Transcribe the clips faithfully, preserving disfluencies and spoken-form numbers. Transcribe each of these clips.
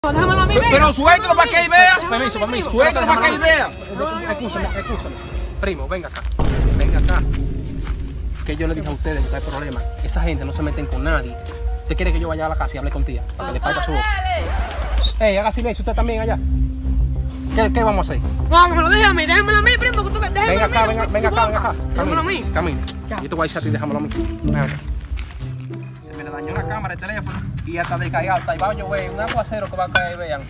Déjamelo a mí, pero suéltalo para que ahí vea. Permiso, permiso. Suéltalo para que ahí vea. Excúsame, excúsame. Primo, venga acá. Venga acá. Que yo le dije a ustedes que no hay problema. Esa gente no se meten con nadie. ¿Usted quiere que yo vaya a la casa y hable con tía? Para que le parta su boca. Ey, haga silencio usted también allá. ¿Qué, qué vamos a hacer? No, que me lo deje a mí, déjamelo a mí, primo. Que tú, venga acá, venga, venga acá, venga acá. Déjamelo a mí. Camina. Yo te voy a decir a ti, déjamelo a mí. Venga acá. Se me le dañó la cámara, el teléfono. Y hasta descargado. Está. Y va a llover, un aguacero que va a caer, vean.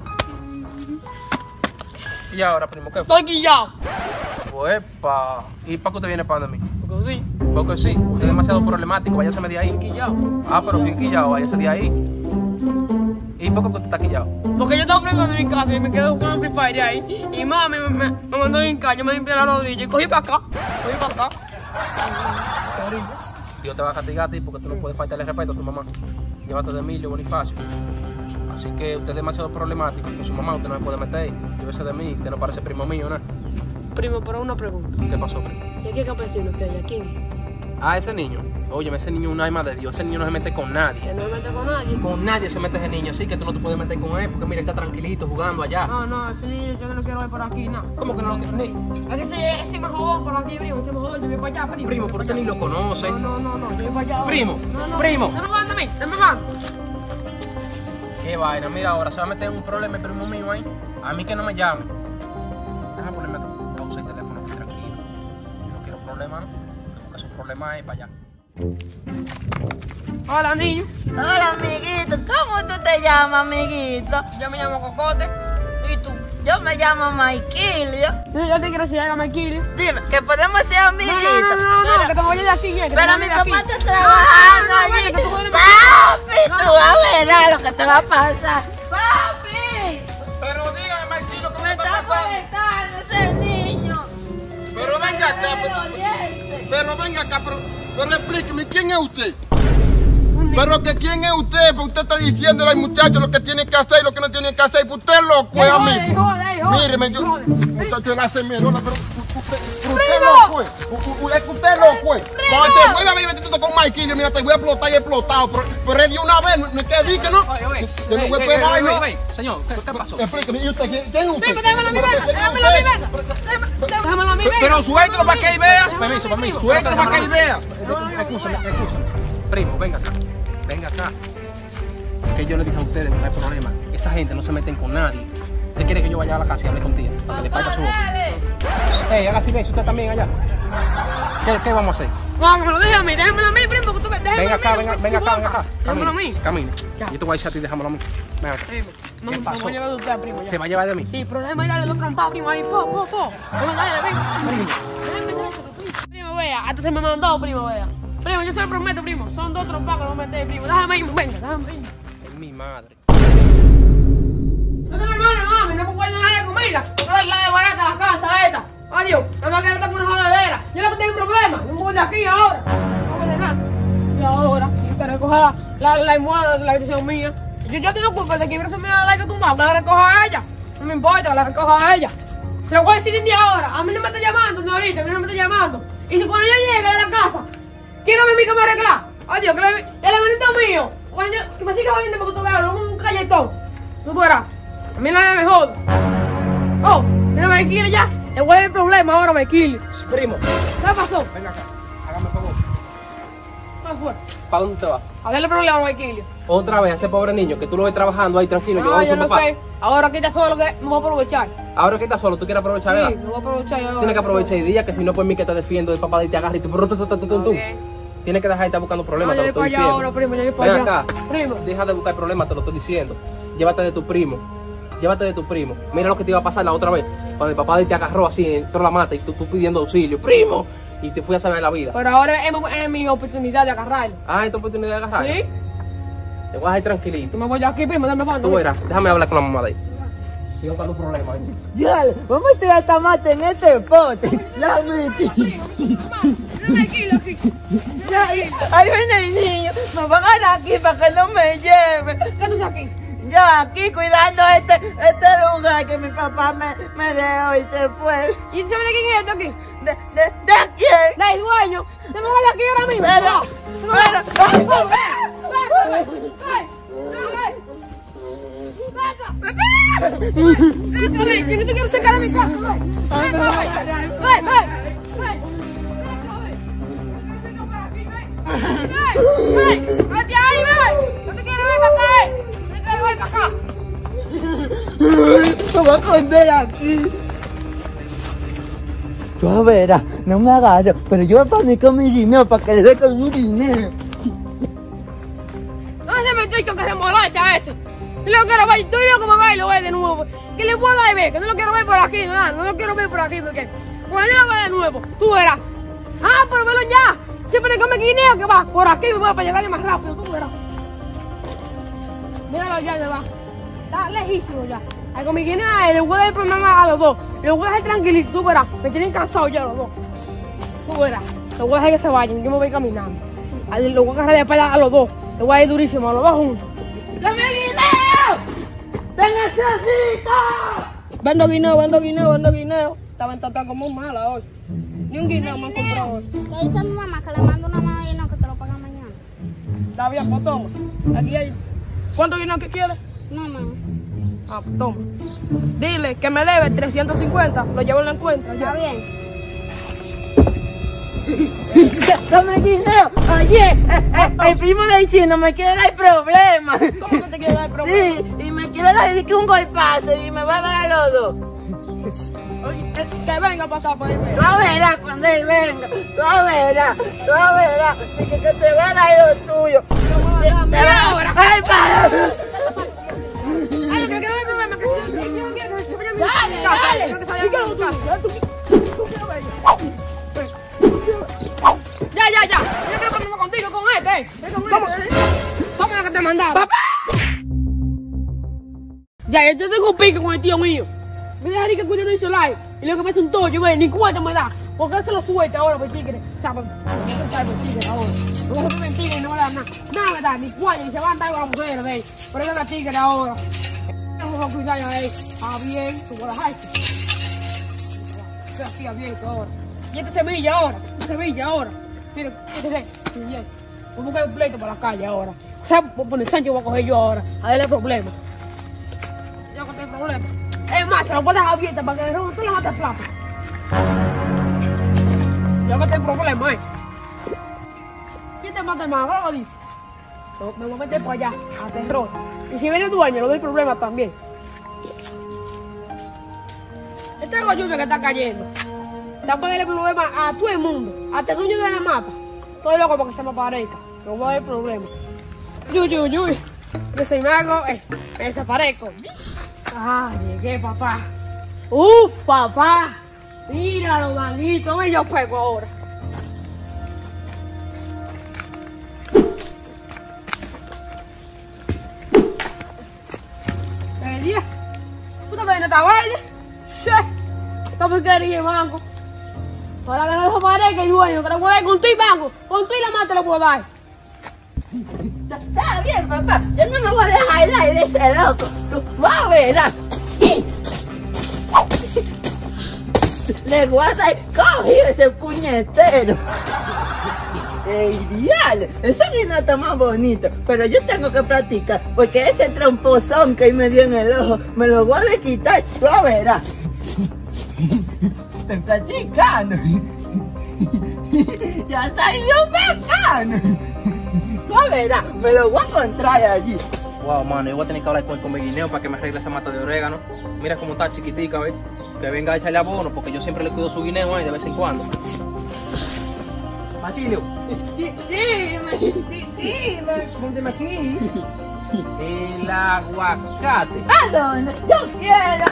¿Y ahora, primo, qué fue? Estoy quillado. Uepa. ¿Y para qué usted viene para mí? Porque sí. Porque sí, usted es demasiado problemático, váyase de ahí. Quillado. Ah, pero sí quillado, váyase de ahí. ¿Y por qué usted está quillado? Porque yo estaba fregando en mi casa y me quedé jugando Free Fire ahí. Y mami me, me, me mandó a hincar, yo me limpié la rodilla y cogí para acá. Cogí para acá. Dios te va a castigar a ti porque tú no puedes faltarle respeto a tu mamá. Llévate de Emilio Bonifacio. Así que usted es demasiado problemático. Con su mamá usted no se puede meter. Llévese de mí, usted no parece primo mío, ¿no? Primo, pero una pregunta. ¿Qué pasó, primo? ¿Y aquí campesino que hay? ¿A quién? Ah, ese niño. Óyeme, ese niño es un alma de Dios. Ese niño no se mete con nadie. Que no me mete con nadie. Con nadie se mete ese niño. Así que tú no te puedes meter con él porque mira, está tranquilito jugando allá. No, no, ese niño yo no lo quiero ver por aquí, no. ¿Cómo que no lo quieres ni? Es que ese, ese me jodó por aquí, primo. Ese me jodó, yo voy para allá, primo. Primo, pero usted ni lo conoce. No, no, no, no, yo voy para allá. Primo, no, no, primo. Dame mando a mí, dame mando. Qué vaina, mira, ahora se va a meter en un problema el primo mío ahí. A mí que no me llame. Deja ponerme pausa el teléfono aquí tranquilo. Yo no quiero problemas, ¿no? Porque esos problemas hay para allá. Hola, niño. Hola, amiguito. ¿Cómo tú te llamas, amiguito? Yo me llamo Cocote. ¿Y tú? Yo me llamo Maikilio. Yo, yo te quiero decir algo, Maikilio. Dime, que podemos ser amiguitos. No, no, no, no, Pero, no, que te voy de aquí, ya. Que pero te mi voy de aquí. papá está trabajando No, no, no, allí. que tú puedes- Papi, No, tú no. vas a ver lo que te va a pasar. Papi, Pero dígame, Marquillo, ¿cómo me está está pasando? molestando ese niño. Pero venga acá, pero, Oyente. pero venga acá, pero, pero explíqueme, ¿quién es usted? Pero que quién es usted, porque usted está diciéndole al muchacho lo que tiene que hacer y lo que no tiene que hacer, pues usted es loco, es a mí. Joder, joder, joder. Míreme, yo, Joder. muchacho, le hace miedo, pero usted, usted ¡Primo! lo fue, U- u- es que usted lo fue. Cuando te vuelva a ver metido con Marquillo, mira, te voy a explotar y explotado, pero, pero es de una vez, no es que di que no. Oye, oye, Yo no ey, voy a ey, esperar, ey, ¿no? ey, ey, señor, ¿qué, qué pasó? Explíqueme, ¿y usted quién, quién es usted? Primo, déjamelo a mí, venga. Déjamelo a mí, venga. Déjame- Déjamelo a mí, venga. Pero suéltalo para que ahí vea. Permiso, permiso. Suéltalo para que ahí vea. Excúsame, excúsame. Primo, venga acá. Venga acá. Que yo le dije a ustedes que no hay problema. Esa gente no se meten con nadie. ¿Usted quiere que yo vaya a la casa y hable con tía? Para que le parta su boca. Ey, haga silencio usted también allá. ¿Qué, qué vamos a hacer? No, que me lo deje a mí, déjamelo a mí, primo. Que tú, déjamelo Venga a acá, mí, venga, su venga acá, boca. venga acá. Déjamelo a mí. Camine, camine. Ya. Yo te voy a decir a ti, déjamelo a mí. Venga acá. Primo, no, ¿Qué me pasó? voy a llevar de usted, primo. ya. ¿Se va a llevar de mí? Sí, pero déjame darle dos trompas, primo, ahí, po, po, po. Déjame darle, venga. Déjame darle, primo. Primo, vea, hasta se me mandó, primo, vea. Primo, yo se lo prometo, primo. Son dos trompas que no me metes, primo. Déjame ir, venga, déjame ir. Es mi madre. No te me mandes, mami, no me guardo nada de comida. No la de barata la casa esta. Adiós, nada más que no te pones jodedera. Yo lo que tengo un problema, no me voy de aquí ahora. No me de nada. Y ahora, yo que recoja la, la almohada de la habitación mía. Yo, yo tengo culpa de que hubiera me da la que tumbado, que la recoja a ella. No me importa, que la recoja a ella. Se lo voy a decir de ahora. A mí no me está llamando, no ahorita, a mí no me está llamando. Y si cuando yo llegue de la casa, ¿quién no me mí que me arregla? Adiós, que le, el hermanito mío, cuando yo, que me siga oyendo porque tú veas, un galletón. Tú verás. A mí nadie me joda. Oh, mira, me quiere ya. Le voy a dar el problema ahora, me quiere. Primo, ¿Qué pasó? venga acá. Hágame favor. ¿Qué fue? ¿Para dónde te vas? A darle problema, me quiere. Otra vez a ese pobre niño que tú lo ves trabajando ahí tranquilo, No, llevando a yo su no papá. sé. Ahora quita solo que me voy a aprovechar. Ahora que estás solo, tú quieres aprovechar, Sí, ¿verdad? me voy a aprovechar yo ahora. Tienes que aprovechar el día, que si no, pues mí que te defiendo, el papá de te agarra y tú, tú, tú, tú, tú, tú, tú. bien. Tienes que dejar de estar buscando No, problemas, yo te voy lo para estoy allá diciendo. ahora, primo, yo voy para Ven allá. acá, Primo. deja de buscar problemas, te lo estoy diciendo. Llévate de tu primo, llévate de tu primo. Mira lo que te iba a pasar la otra vez, cuando el papá de te agarró así, entró la mata y tú, tú pidiendo auxilio, primo, y te fui a salvar la vida. Pero ahora es, es mi oportunidad de agarrarlo. Ah, esta oportunidad de agarrar. ¿Sí? Te voy a dejar tranquilito. Tú me voy de aquí, primo, dame mando. Tú verás, déjame hablar con la mamá de ahí. Sigue buscando problemas. ¿eh? Dale, vamos a tirar tomate en este pote. La metí. Tranquilo, aquí. Ahí viene el niño. Me van a dar aquí para que no me lleve. ¿Qué haces aquí? Yo aquí cuidando este, este lugar que mi papá me, me dejó y se fue. ¿Y sabes de quién es esto aquí? ¿De, de, de quién? ¡Del dueño! ¡Te me voy de aquí ahora mismo! Pero, ¡No! ¡No! pero, ¡Ven! ¡Ven! ¡Ven! ¡Ven! ¡Ven! ¡Ven! Ven acá, ven, que no te quiero sacar a mi casa, ven. Ven acá, ven. Ven, ven. Ven. Ven acá, ven. No te quiero sacar por aquí, ven. Ven, ven. Vete ahí, ven. No te quiero ver para acá, eh. No te quiero ver para acá. Me voy a esconder aquí. Tú verás, no me agarro, pero yo voy a poner con mi dinero para que le dé con mi dinero. No se me con que remolacha a ese. Yo lo quiero ver, tú y yo como va y lo ve de nuevo. Que le puedo dar ver, que no lo quiero ver por aquí, no, no lo quiero ver por aquí, porque cuando él va de nuevo, tú verás. Ah, pero velo ya. Siempre come guineo que va por aquí, voy para llegarle más rápido, tú verás. Míralo ya, ya va. Está lejísimo ya. Ahí con mi guineo, le voy a dar problema a los dos. Le voy a dejar tranquilito, tú verás. Me tienen cansados ya los dos. Tú verás. Le voy a dejar que se vayan, yo me voy caminando. Le voy a agarrar de espalda a los dos. Le voy a ir durísimo a los dos juntos. ¡Dame guineo! ¡Te necesito! Vendo guineo, vendo guineo, vendo guineo. Esta venta está como mala hoy. Ni un guineo me han comprado hoy. Le dice a mi mamá que le mando una mano de guineo que te lo pagan mañana. Está bien, pues toma. Aquí hay. ¿Cuánto guineo que quieres? No, mamá. Ah, pues toma. Dile que me debe trescientos cincuenta. Lo llevo en la encuentra. Está Ya. bien. ¡Dame guineo! Oye, eh, eh, el primo de diciendo me quiere dar problemas. ¿Cómo que te quiero dar problema? Sí, y me quiere dar que un golpazo y me va a dar a los dos. Oye, eh, que venga a pasar por ahí. Tú verás cuando él venga, tú verás, tú verás, y que, que te va a dar lo tuyo. Mira ahora. ¡Ay, para! Ay, lo que quiero es problema, que si yo no quiero que se vaya a mi Dale, casa, dale. quiero que se vaya a mi casa. Ya, ya, ya. Yo quiero ponerme contigo con este, eh. Ven con este. Toma lo que te mandaba. ¡Papá! Ya, yo tengo un pique con el tío mío. Me deja que cuide de su live. Y lo que me hace un tollo, ve, ni cuenta me da. Porque él se lo suelta ahora por tigre. Está por tigre ahora. Luego se pone tigre y no me da nada. Nada me da, ni cuenta, ni se va a andar con la mujer de él. Pero él es tigre ahora. Vamos a cuidar a él. Ah, bien, tú puedes dejarse. Se hacía bien ahora. Y este Sevilla ahora, este Sevilla ahora. Mira, este es bien. Voy a buscar un pleito por la calle ahora. O sea, por el Sánchez voy a coger yo ahora. A darle problema. Yo que tengo problema. Es más, se lo puedes dejar abierta para que de tú le mates plata. Yo que tengo problema, eh. ¿Quién te mata más? ¿Cómo lo dice? Yo me voy a meter para allá, a terror. Y si viene el dueño, le doy problemas también. Esta es la lluvia que está cayendo. Está para darle problemas a todo el mundo. Hasta el dueño de la mata. Estoy loco porque se me aparezca. No voy a dar problemas. Uy, uy, uy. Yo soy mago, eh, me desaparezco. Ah, llegué, papá. ¡Uf, papá! Míralo, manito. Ven, yo pego ahora. ¿Qué día? ¿Tú te ves en esta vaina? ¡Sí! ¡Esta porquería, mango! Para que no desaparezca el dueño, que lo puedo dar con tu y mango. Con tu y la mata lo puedo dar. Está bien, papá, yo no me voy a dejar el aire de ese loco. Tú vas a ver, ¿ah? Sí. Le voy a dar cogido ese puñetero. ¡Ey, diablo! Ese vino está más bonito, pero yo tengo que practicar, porque ese tramposón que ahí me dio en el ojo, me lo voy a quitar, tú verás. Estoy practicando. Ya soy bien bacano. Tú verás, me lo voy a encontrar allí. Wow, mano, yo voy a tener que hablar con el conveguineo para que me arregle esa mata de orégano. Mira cómo está chiquitica, ¿ves? Que venga a echarle abono, porque yo siempre le cuido su guineo ahí de vez en cuando. Machilio, Dime, dime. pónteme aquí. El aguacate. ¿A dónde? Yo quiero.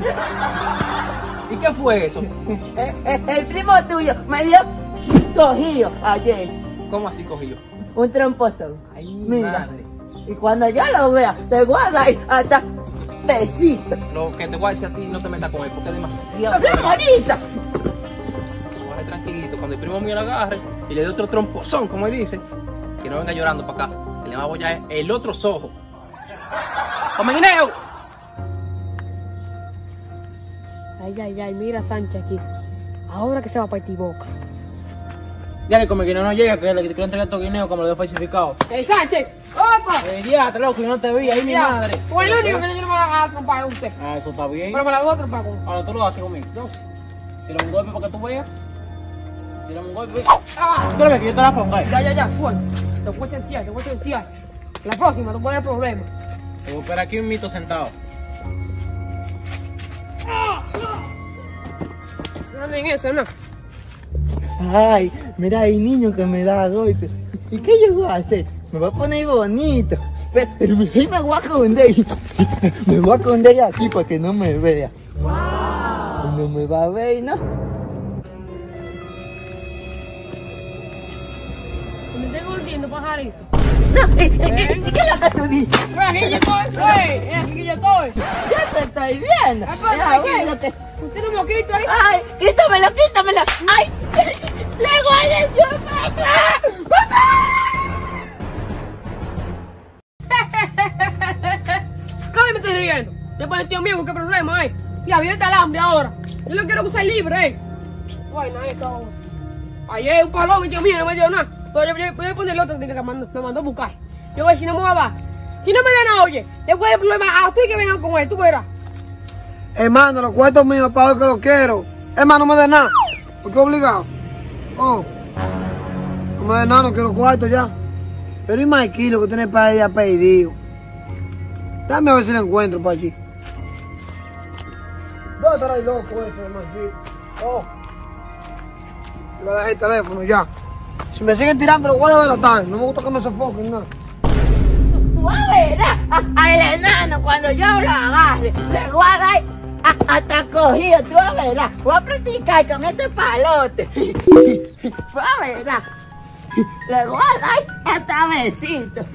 ¿Y qué fue eso? Eh, eh, El primo tuyo me dio cogido ayer. ¿Cómo así cogido? Un tramposón. Ay, Mira. madre. Y cuando yo lo vea, te voy a dar hasta besito. Lo que te voy a decir a ti, no te metas con él, porque es demasiado. ¡Qué bonita! Lo vas a dejar tranquilito. Cuando el primo mío lo agarre y le dé otro trompozón, como él dice, que no venga llorando para acá, que le va a bollar el otro ojo. ¡Conveguineo! Ay, ay, ay, mira Sánchez aquí. Ahora que se va a partir boca. Dale, como que no nos llega, que le quiero entregar estos guineos como lo de falsificado. ¡Eh, Sánchez! ¡Opa! Eh, ya, te loco, yo no te vi, ahí mi Ya. madre. Fue el único que yo no me va a trompar a usted. Ah, eso está bien. Pero me la voy a trompar con Ahora tú lo haces conmigo. dos. Tira un golpe para que tú veas. Tira un golpe. Ah, Espérame que yo te la ponga ahí. ya, ya, ya, suelta. Te voy a chancear, te voy a chancear. La próxima no puede haber problema. Te voy a esperar aquí un mito sentado. No anden en eso, ¿no? Ay, mira, hay niño que me da golpe. ¿Y qué yo voy a hacer? Me voy a poner bonito. Pero, pero me me voy a esconder. Me voy a esconder aquí para que no me vea. No me va a ver, ¿no? Me tengo hundiendo, pajarito. No, ¿y qué, qué, qué es lo que tú dices? Ve, aquí yo estoy. Ey, eh, aquí yo estoy. Yo te estoy viendo. Ah, pero Mira, ¿qué? abuélate. Tiene un moquito ahí. Ay, quítamelo, quítamelo. Ay, le guardé yo, papá. ¡Papá! ¿Cómo me estoy riendo? Después del tío mío, ¿qué problema hay? Y abierta el hambre ahora. Yo lo quiero usar libre, eh. Ay, nada, esto. Ayer un palón, mi tío mío, no me dio nada. Pero yo, yo, yo voy a poner el otro que me mandó, me mandó a buscar. Yo voy a ver si no me va a dar. Si no me da nada, oye, después del problema, a tú y que vengan con él, tú verás. Hermano, los cuartos míos para lo que lo quiero. Hermano, no me des nada. Porque obligado. Oh. No me des nada, no quiero cuartos ya. Pero y más kilo que tiene para ella pedido. Dame a ver si lo encuentro para allí. ¿Dónde estará el loco ese, hermano? Oh. Le voy a dejar el teléfono ya. Si me siguen tirando, lo voy a delatar. No me gusta que me sofoquen, nada. Tú a ver, al enano cuando yo lo agarre, le voy a dar a- hasta cogido, tú a ver, voy a practicar con este palote. Tú a ver, le voy a dar hasta besito.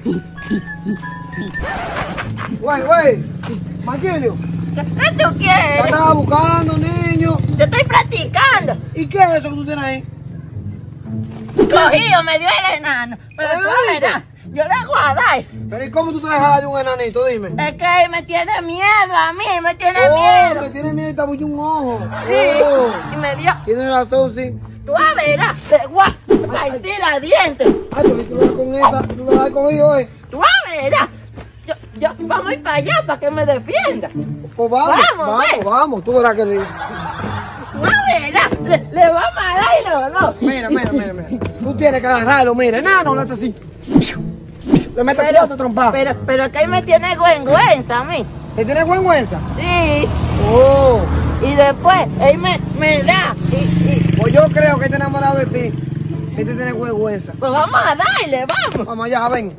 Güey, güey. Maquilio. ¿Qué tú ¿Qué quieres? estaba buscando, niño? Yo estoy practicando. ¿Y qué es eso que tú tienes ahí? Cogido me dio el enano, pero tú a ver, yo le voy a dar. Pero ¿y cómo tú te dejas de un enanito? Dime. Es que él me tiene miedo a mí, me tiene Oh, miedo. te tiene miedo y te abulló un ojo. Sí, Oh. y me dio. Tienes razón, sí. Tú a ver, le voy a partir la dientes. Ay, pero tú lo das con esa, tú lo das cogido, eh. Tú a ver, yo, yo, vamos a ir para allá para que me defienda. Pues vamos, Vamos, vamos, ve. vamos, tú verás que sí. Tú a ver, le, le vamos a dar los dos. Mira, mira, mira, mira. Tú tienes que agarrarlo, mira, nano, lo haces así. Le metes Pero, cuatro trompadas. pero, pero que él me tiene vergüenza a mí. ¿Te tienes vergüenza? Sí, Oh, y después él me, me da. Y, y, pues yo creo que está enamorado de ti. Si te tienes vergüenza. pues vamos a darle, vamos. Vamos allá, ven.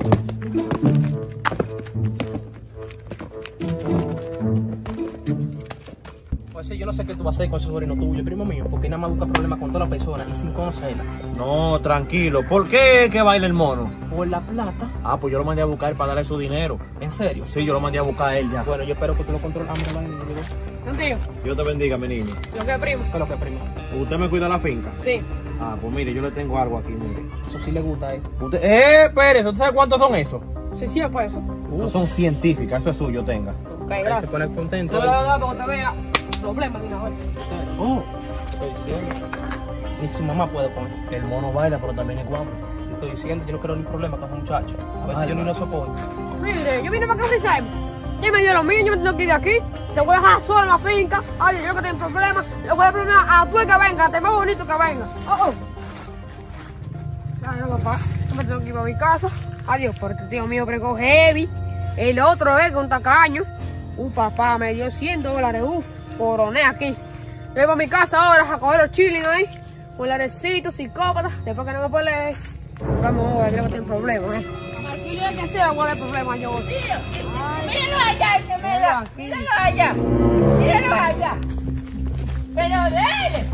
Pues sí, yo no sé qué tú vas a hacer con ese sobrino tuyo, primo mío, porque nada más busca problemas con todas las personas y sin conocerla. No, tranquilo. ¿Por qué que baila el mono? Por la plata. Ah, pues yo lo mandé a buscar para darle su dinero. ¿En serio? Sí, yo lo mandé a buscar a él ya. Bueno, yo espero que tú lo controles. Ah, mira, vale, me llegó. Contigo, Dios te bendiga, mi niño. lo que primo. ¿Qué es lo que, primo? ¿Usted me cuida la finca? Sí. Ah, pues mire, yo le tengo algo aquí, mire. Eso sí le gusta a él. Usted... ¡Eh, Pérez! ¿Usted sabe cuántos son esos? Sí, sí, pues eso. Esos son científicas, eso es suyo, tenga. Ok, Ahí se gracias. pone contento. No, no, no, porque te vea problemas de una vez. Oh, estoy diciendo. Ni su mamá puede poner. El mono baila, pero también es guapo. Te estoy diciendo, yo no quiero ni problema con ese muchacho. A veces Ay, yo ni va. lo soporto. Mire, yo vine para acá, ¿sabes? Ya me dio lo mío, yo me tengo que ir de aquí. Te voy a dejar sola en la finca. Ay, yo que tengo problemas. Le voy a poner a tú que venga, te más bonito que venga. Oh, oh. Claro, papá. Yo me tengo que ir a mi casa. Adiós, porque este tío mío pregó heavy. El otro es con tacaño. Uh, papá, me dio cien dólares. Uf, coroné aquí. Yo voy a mi casa ahora a coger los chiles ahí. Un larecito, psicópata. Después que no me puede. Vamos a ver, creo que tengo problemas, eh. Aquí le que sea, voy a dar problemas yo. Míralo allá, que me da. Míralo allá. Míralo allá. Pero dele.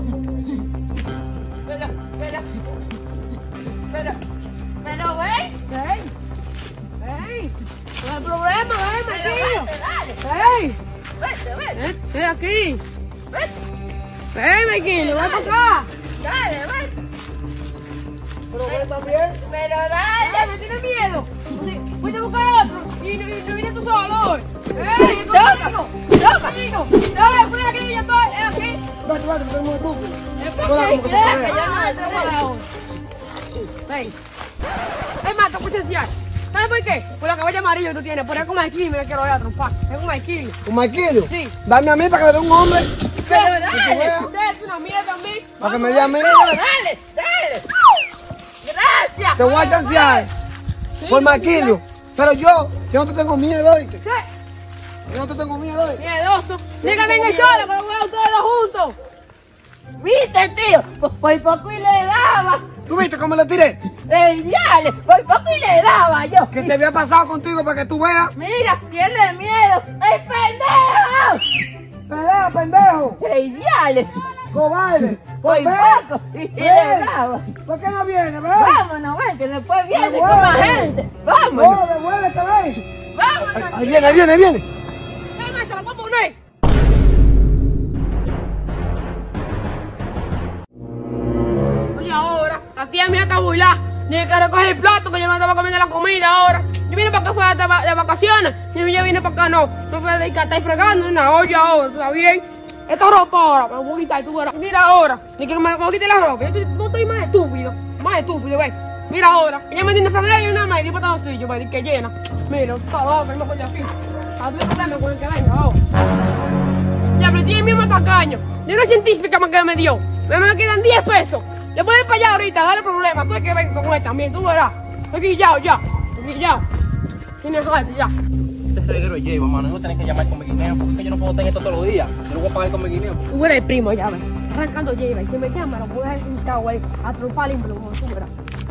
Pero, pero, pero, pero ven. ¡Ey! ¡Ey! No hay problema, ven, Pero Marquillo. vete, dale. ¡Ey! Vete, vete, Estoy aquí. vete. ¡Ven, Marquillo! ¡Ven para acá! Dale, vete. Pero ven también. Pero ¡Ay, dale. me tiene miedo! Fuiste a buscar otro y no, y no viniste tú solo hoy. ¡Ey! Toma, ¡Toma! ¡Toma! ¡Toma! ¡Toma! ¡Pon aquí, yo estoy! ¡Es aquí! Vete, vete, espérate, que tenemos estúpido. ¿Qué Hola, ¿cómo que se crees? pelea? Yo no entro por ahora. Ven. Es más, te voy a enseñar. ¿Sabes por qué? Por la cabella amarilla que tú tienes. Por ahí con Maikili me quiero ver a trompar. Es con Maikili. ¿Un Maikilio? Sí. Dame a mí para que le dé un hombre. Pero Que tú dale, veas. Ustedes una mierda a mí. Para que me dé a mí. pero dale, dale. Gracias. Te voy a chancear Sí, por sí, Maikilio. Pero yo, yo no te tengo miedo, ¿oíste? Sí. Yo no te tengo miedo, ¿oíste? Miedoso. Dígame en el solo, que lo voy a ustedes dos juntos. ¿Viste, tío? Por, por poco y le daba. ¿Tú viste cómo le tiré? El diale, por poco y le daba yo. ¿Qué te había pasado contigo para que tú veas? Mira, tiene miedo. ¡El pendejo! Pelea, pendejo. ¡El diale! Cobarde. Por Ven. poco y, y le Ven. daba. ¿Por qué no viene? Ven. Vámonos, ven, que después viene Devuelve. con más gente. Vámonos, No, devuélvete, ven. vámonos. Ahí viene, ahí viene, ahí viene. Es más, se la voy a poner. Oye, ahora, la tía mía está burlada. Tiene que recoger el plato que yo me estaba comiendo la comida ahora. Yo vine para acá fuera de, va- de vacaciones. Y ella viene para acá, no. No puede dedicar a estar fregando en una olla ahora, ¿tú sabes bien? Esta ropa ahora, me la voy a quitar, tú verás. Mira ahora, ni que me, me voy a quitar la ropa. Yo estoy- no estoy más estúpido, más estúpido, ven. Mira ahora, ella me tiene franela y una más y dio pantaloncillo, para decir que llena. Mira, tú estás loco, yo me voy de aquí. A tu problema con el que venga, ahora. Ya, pero tiene mismo tacaño. De una científica más que me dio. Me, me quedan diez pesos. Le puedes para allá ahorita, dale problema. Tú es que venga con él también, tú verás. Aquí ya, ya. Aquí ya. Tienes jarte, ya. Este reguero es llevo, mano. No tenés que llamar con mi guineo, porque es que yo no puedo tener esto todos los días. Yo lo voy a pagar con mi guineo. Tú eres el primo, ya ves. Arrancando lleva y si me llama, lo puedo dejar sentado ahí a tromparle y me lo voy a subir.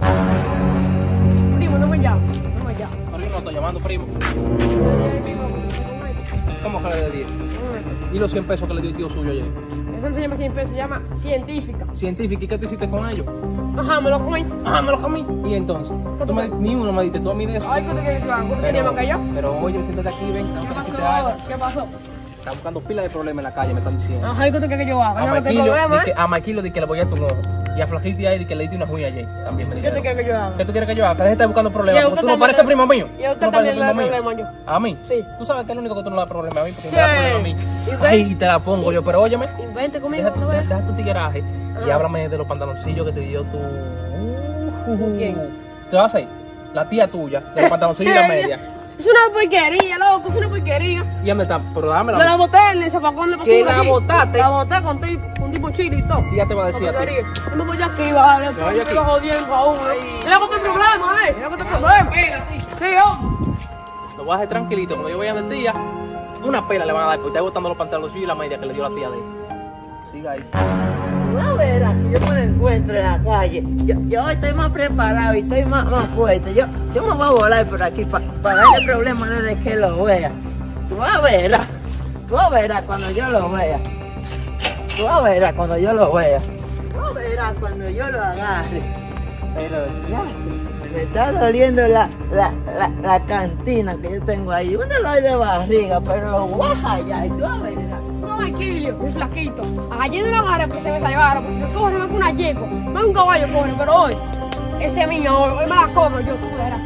Primo, no me llames, no me llames. Pero yo no lo estoy llamando, primo. Eh, primo, ¿Cómo que le de diez? ¿Y los cien pesos que le dio el tío suyo ayer? eso no se llama cien pesos, se llama científica. Científico, ¿y qué tú hiciste con ellos? Ajá, me lo comí. Ah, me lo comí. ¿Y entonces? Tú me, ni uno me diste tú a mí de eso. Ay, ¿qué te quieres que yo haga? ¿Tú tenías más que yo? Pero oye, siéntate aquí, ven. ¿Qué tengo que decirte pasó? algo. ¿Qué pasó? Está buscando pila de problemas en la calle, me están diciendo. Ajá, ¿y qué tú quieres que yo haga? A Yo no tengo Maquilo, problema, di que, ¿eh? a Maquilo di que le voy a tu ojo. Y a Flajiti ahí di que le diste una uña ayer. También me ¿Qué dijeron. te quieres que yo haga? ¿Qué tú quieres que yo haga? Que deje de estar buscando problemas. Y a Porque usted tú no también pareces le- primo mío. y a usted Tú no también pareces le da primo mío. problema yo. ¿A mí? Sí. Tú sabes que es lo único que tú no le das problema a mí. Porque Sí. me das problema a mí. ¿Y qué? Ay, te la pongo yo. Pero óyeme. Invente conmigo, Deja, cuando deja, veas. deja tu tigueraje y Ah. háblame de los pantaloncillos que te dio tu... Uh, ¿Quién? ¿Te vas a ir? La tía tuya, de los pantaloncillos y la media. Es una porquería, loco, es una porquería. ¿Y dónde está? Pero dámela. Yo la boté en el zapacón de ¿Que basura la aquí. botaste? La boté con, ti- con tipo chile y todo. Tía te va a decir a ti. Porquería. Yo me voy aquí, vale. Me voy Yo aquí. me lo jodiendo a uno. Ay. Yo le hago este problema, eh. Yo le hago este problema. Sí, yo. Lo voy a hacer tranquilito. Cuando yo vaya de tía, una pela le van a dar porque está botando los pantaloncillos y la media que le dio la tía de él. Siga ahí. Tú vas a ver, si yo me lo encuentro en la calle, yo, yo estoy más preparado y estoy más, más fuerte. Yo, yo me voy a volar por aquí para darle problemas desde que lo vea. Tú vas a ver, tú vas a ver cuando yo lo vea. Tú vas a ver cuando yo lo vea. Tú vas a ver cuando yo lo agarre. Pero ya, me está doliendo la, la, la, la cantina que yo tengo ahí. Un dolor de barriga, pero lo voy a hallar y tú vas a ver. No me quillo, un flaquito. Ayer no lo agarré porque se me salvaron. Porque yo corre más que una yeco. Más que un caballo corre, pero hoy, ese es mío, hoy, hoy me la cobro yo, tú verás.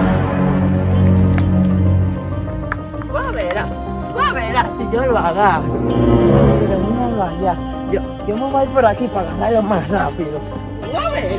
Tú vas a ver, tú vas a ver si yo lo agarro. Pero míralo allá. Yo, yo me voy por aquí para agarrarlo más rápido. Tú vas a ver.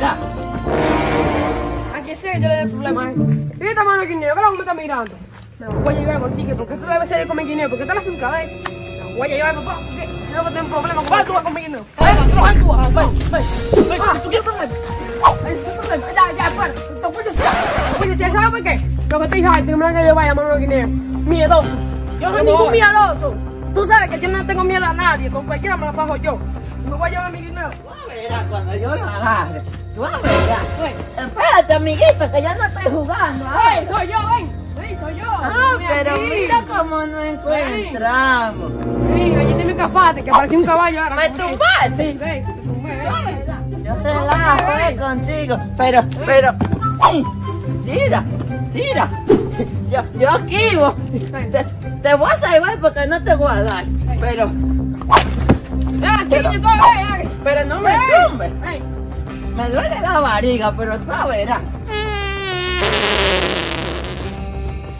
Aquí sí, yo le doy problema, eh. Mira esta mano de guineo, que la me está mirando. Me voy a llevar contigo, porque tú debes ser de comer guineo, porque está la finca, ¿eh? Me voy a llevar, papá, porque yo no tengo problema. ¿Cuál tú vas a comer guineo? ¿Cuál tú vas? Ven, ven, ven, ¿tú quieres problema? Ven, ¿tú problema? Ya, ya, fuera. Te puedes decir, te puedes decir, ¿sabes por qué? Lo que te dije, ay, tengo que llevar a mano de guineo. Miedoso. Yo no soy ningún miedoso. Tú sabes que yo no tengo miedo a nadie. Con cualquiera me la fajo yo. Me voy a llevar mi dinero. Tú vas a ver cuando yo lo agarre. Tú vas a ver. Espérate, amiguito, que ya no estoy jugando. ¡Ey, ¿eh? soy yo, ven! ¡Ven, soy yo! Ah, Ven pero aquí. mira cómo nos encontramos. Venga, ayer me escapaste, que parecía un caballo ahora. ¿Me tumbaste? Sí, ven, te tumbé, ven. Yo relajo eh, contigo, pero, pero, ¡ay! tira, tira. Yo, yo esquivo. Te, te voy a salvar porque no te voy a dar. Pero, ¡Ah, chiquillo, tú ven! pero no me tumbes. ¡Ven! Me duele la barriga, pero tú verás.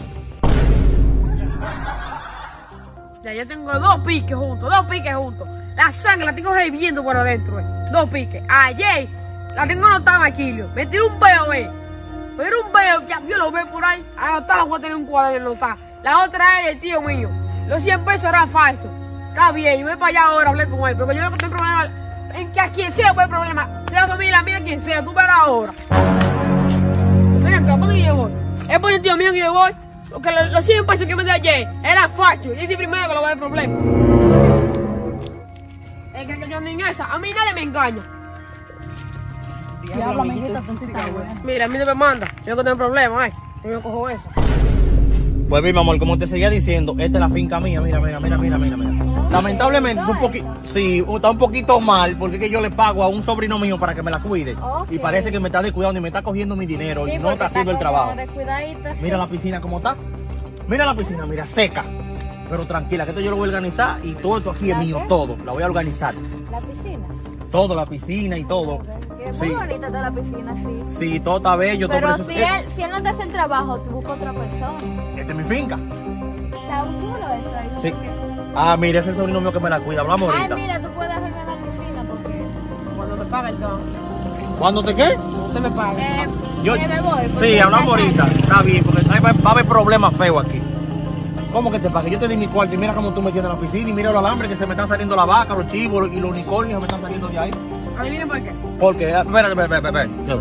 Ya yo tengo dos piques juntos, dos piques juntos. La sangre la tengo hirviendo por adentro, eh. Dos piques. Ayer la tengo anotada aquí, Maquilio. Me tiró un peo, eh. Me tiró un peo, ya yo lo veo por ahí. Anotada, voy a tener un cuaderno anotada. La otra es el tío mío. Los cien pesos eran falsos. Está bien, yo voy para allá ahora, hablé con él. Porque yo no tengo problema en que a quien sea puede problema. Sea familia mía, quien sea, tú verás ahora. Venga acá, ¿por qué yo voy? Es por el tío mío que yo voy. Porque los, los cien pesos que me dio ayer eran falsos. Y ese primero que lo va a dar problema. Es que yo ando en esa. A mí nadie me engaña. Diablo, amiguita, tú sí estás buena. Mira, a mí no me manda. Yo no tengo problema, eh. Yo no cojo esa. Pues mi amor, como te seguía diciendo, esta es la finca mía, mira, mira, mira, mira, mira, mira. Lamentablemente, un poquito, sí, está un poquito mal, porque es que yo le pago a un sobrino mío para que me la cuide. Okay. Y parece que me está descuidando y me está cogiendo mi dinero Sí, y no está haciendo el como trabajo. descuidadito, sí. Mira la piscina como está. Mira la piscina, mira, seca. Pero tranquila, que esto yo lo voy a organizar y todo esto aquí es ¿La mío, qué? todo. La voy a organizar. La piscina. Todo, la piscina y todo. Que es Sí. muy bonita está la piscina, sí. Sí, todo está bello, todo Pero por eso- si él, si él no te hace el trabajo, tú buscas otra persona. Esta es mi finca. Está chulo esto ahí. Sí. ¿por qué? Ah, mira, ese es el sobrino mío que me la cuida. Hablamos Ay, ahorita. mira, tú puedes arreglar la piscina porque... Cuando me paga el don. ¿Cuándo te qué? Usted me paga. Eh, Yo- que me voy. porque Sí, hablamos está ahorita. tarde. Está bien, porque va, va a haber problemas feos aquí. ¿Cómo que te pague? Yo te di mi cuarto y mira cómo tú me tienes en la piscina y mira los alambres que se me están saliendo la vaca, los chivos y los unicornios me están saliendo de ahí. Adivine por qué. ¿Por qué? Ah, Espérate, espérate, espérate, espérate.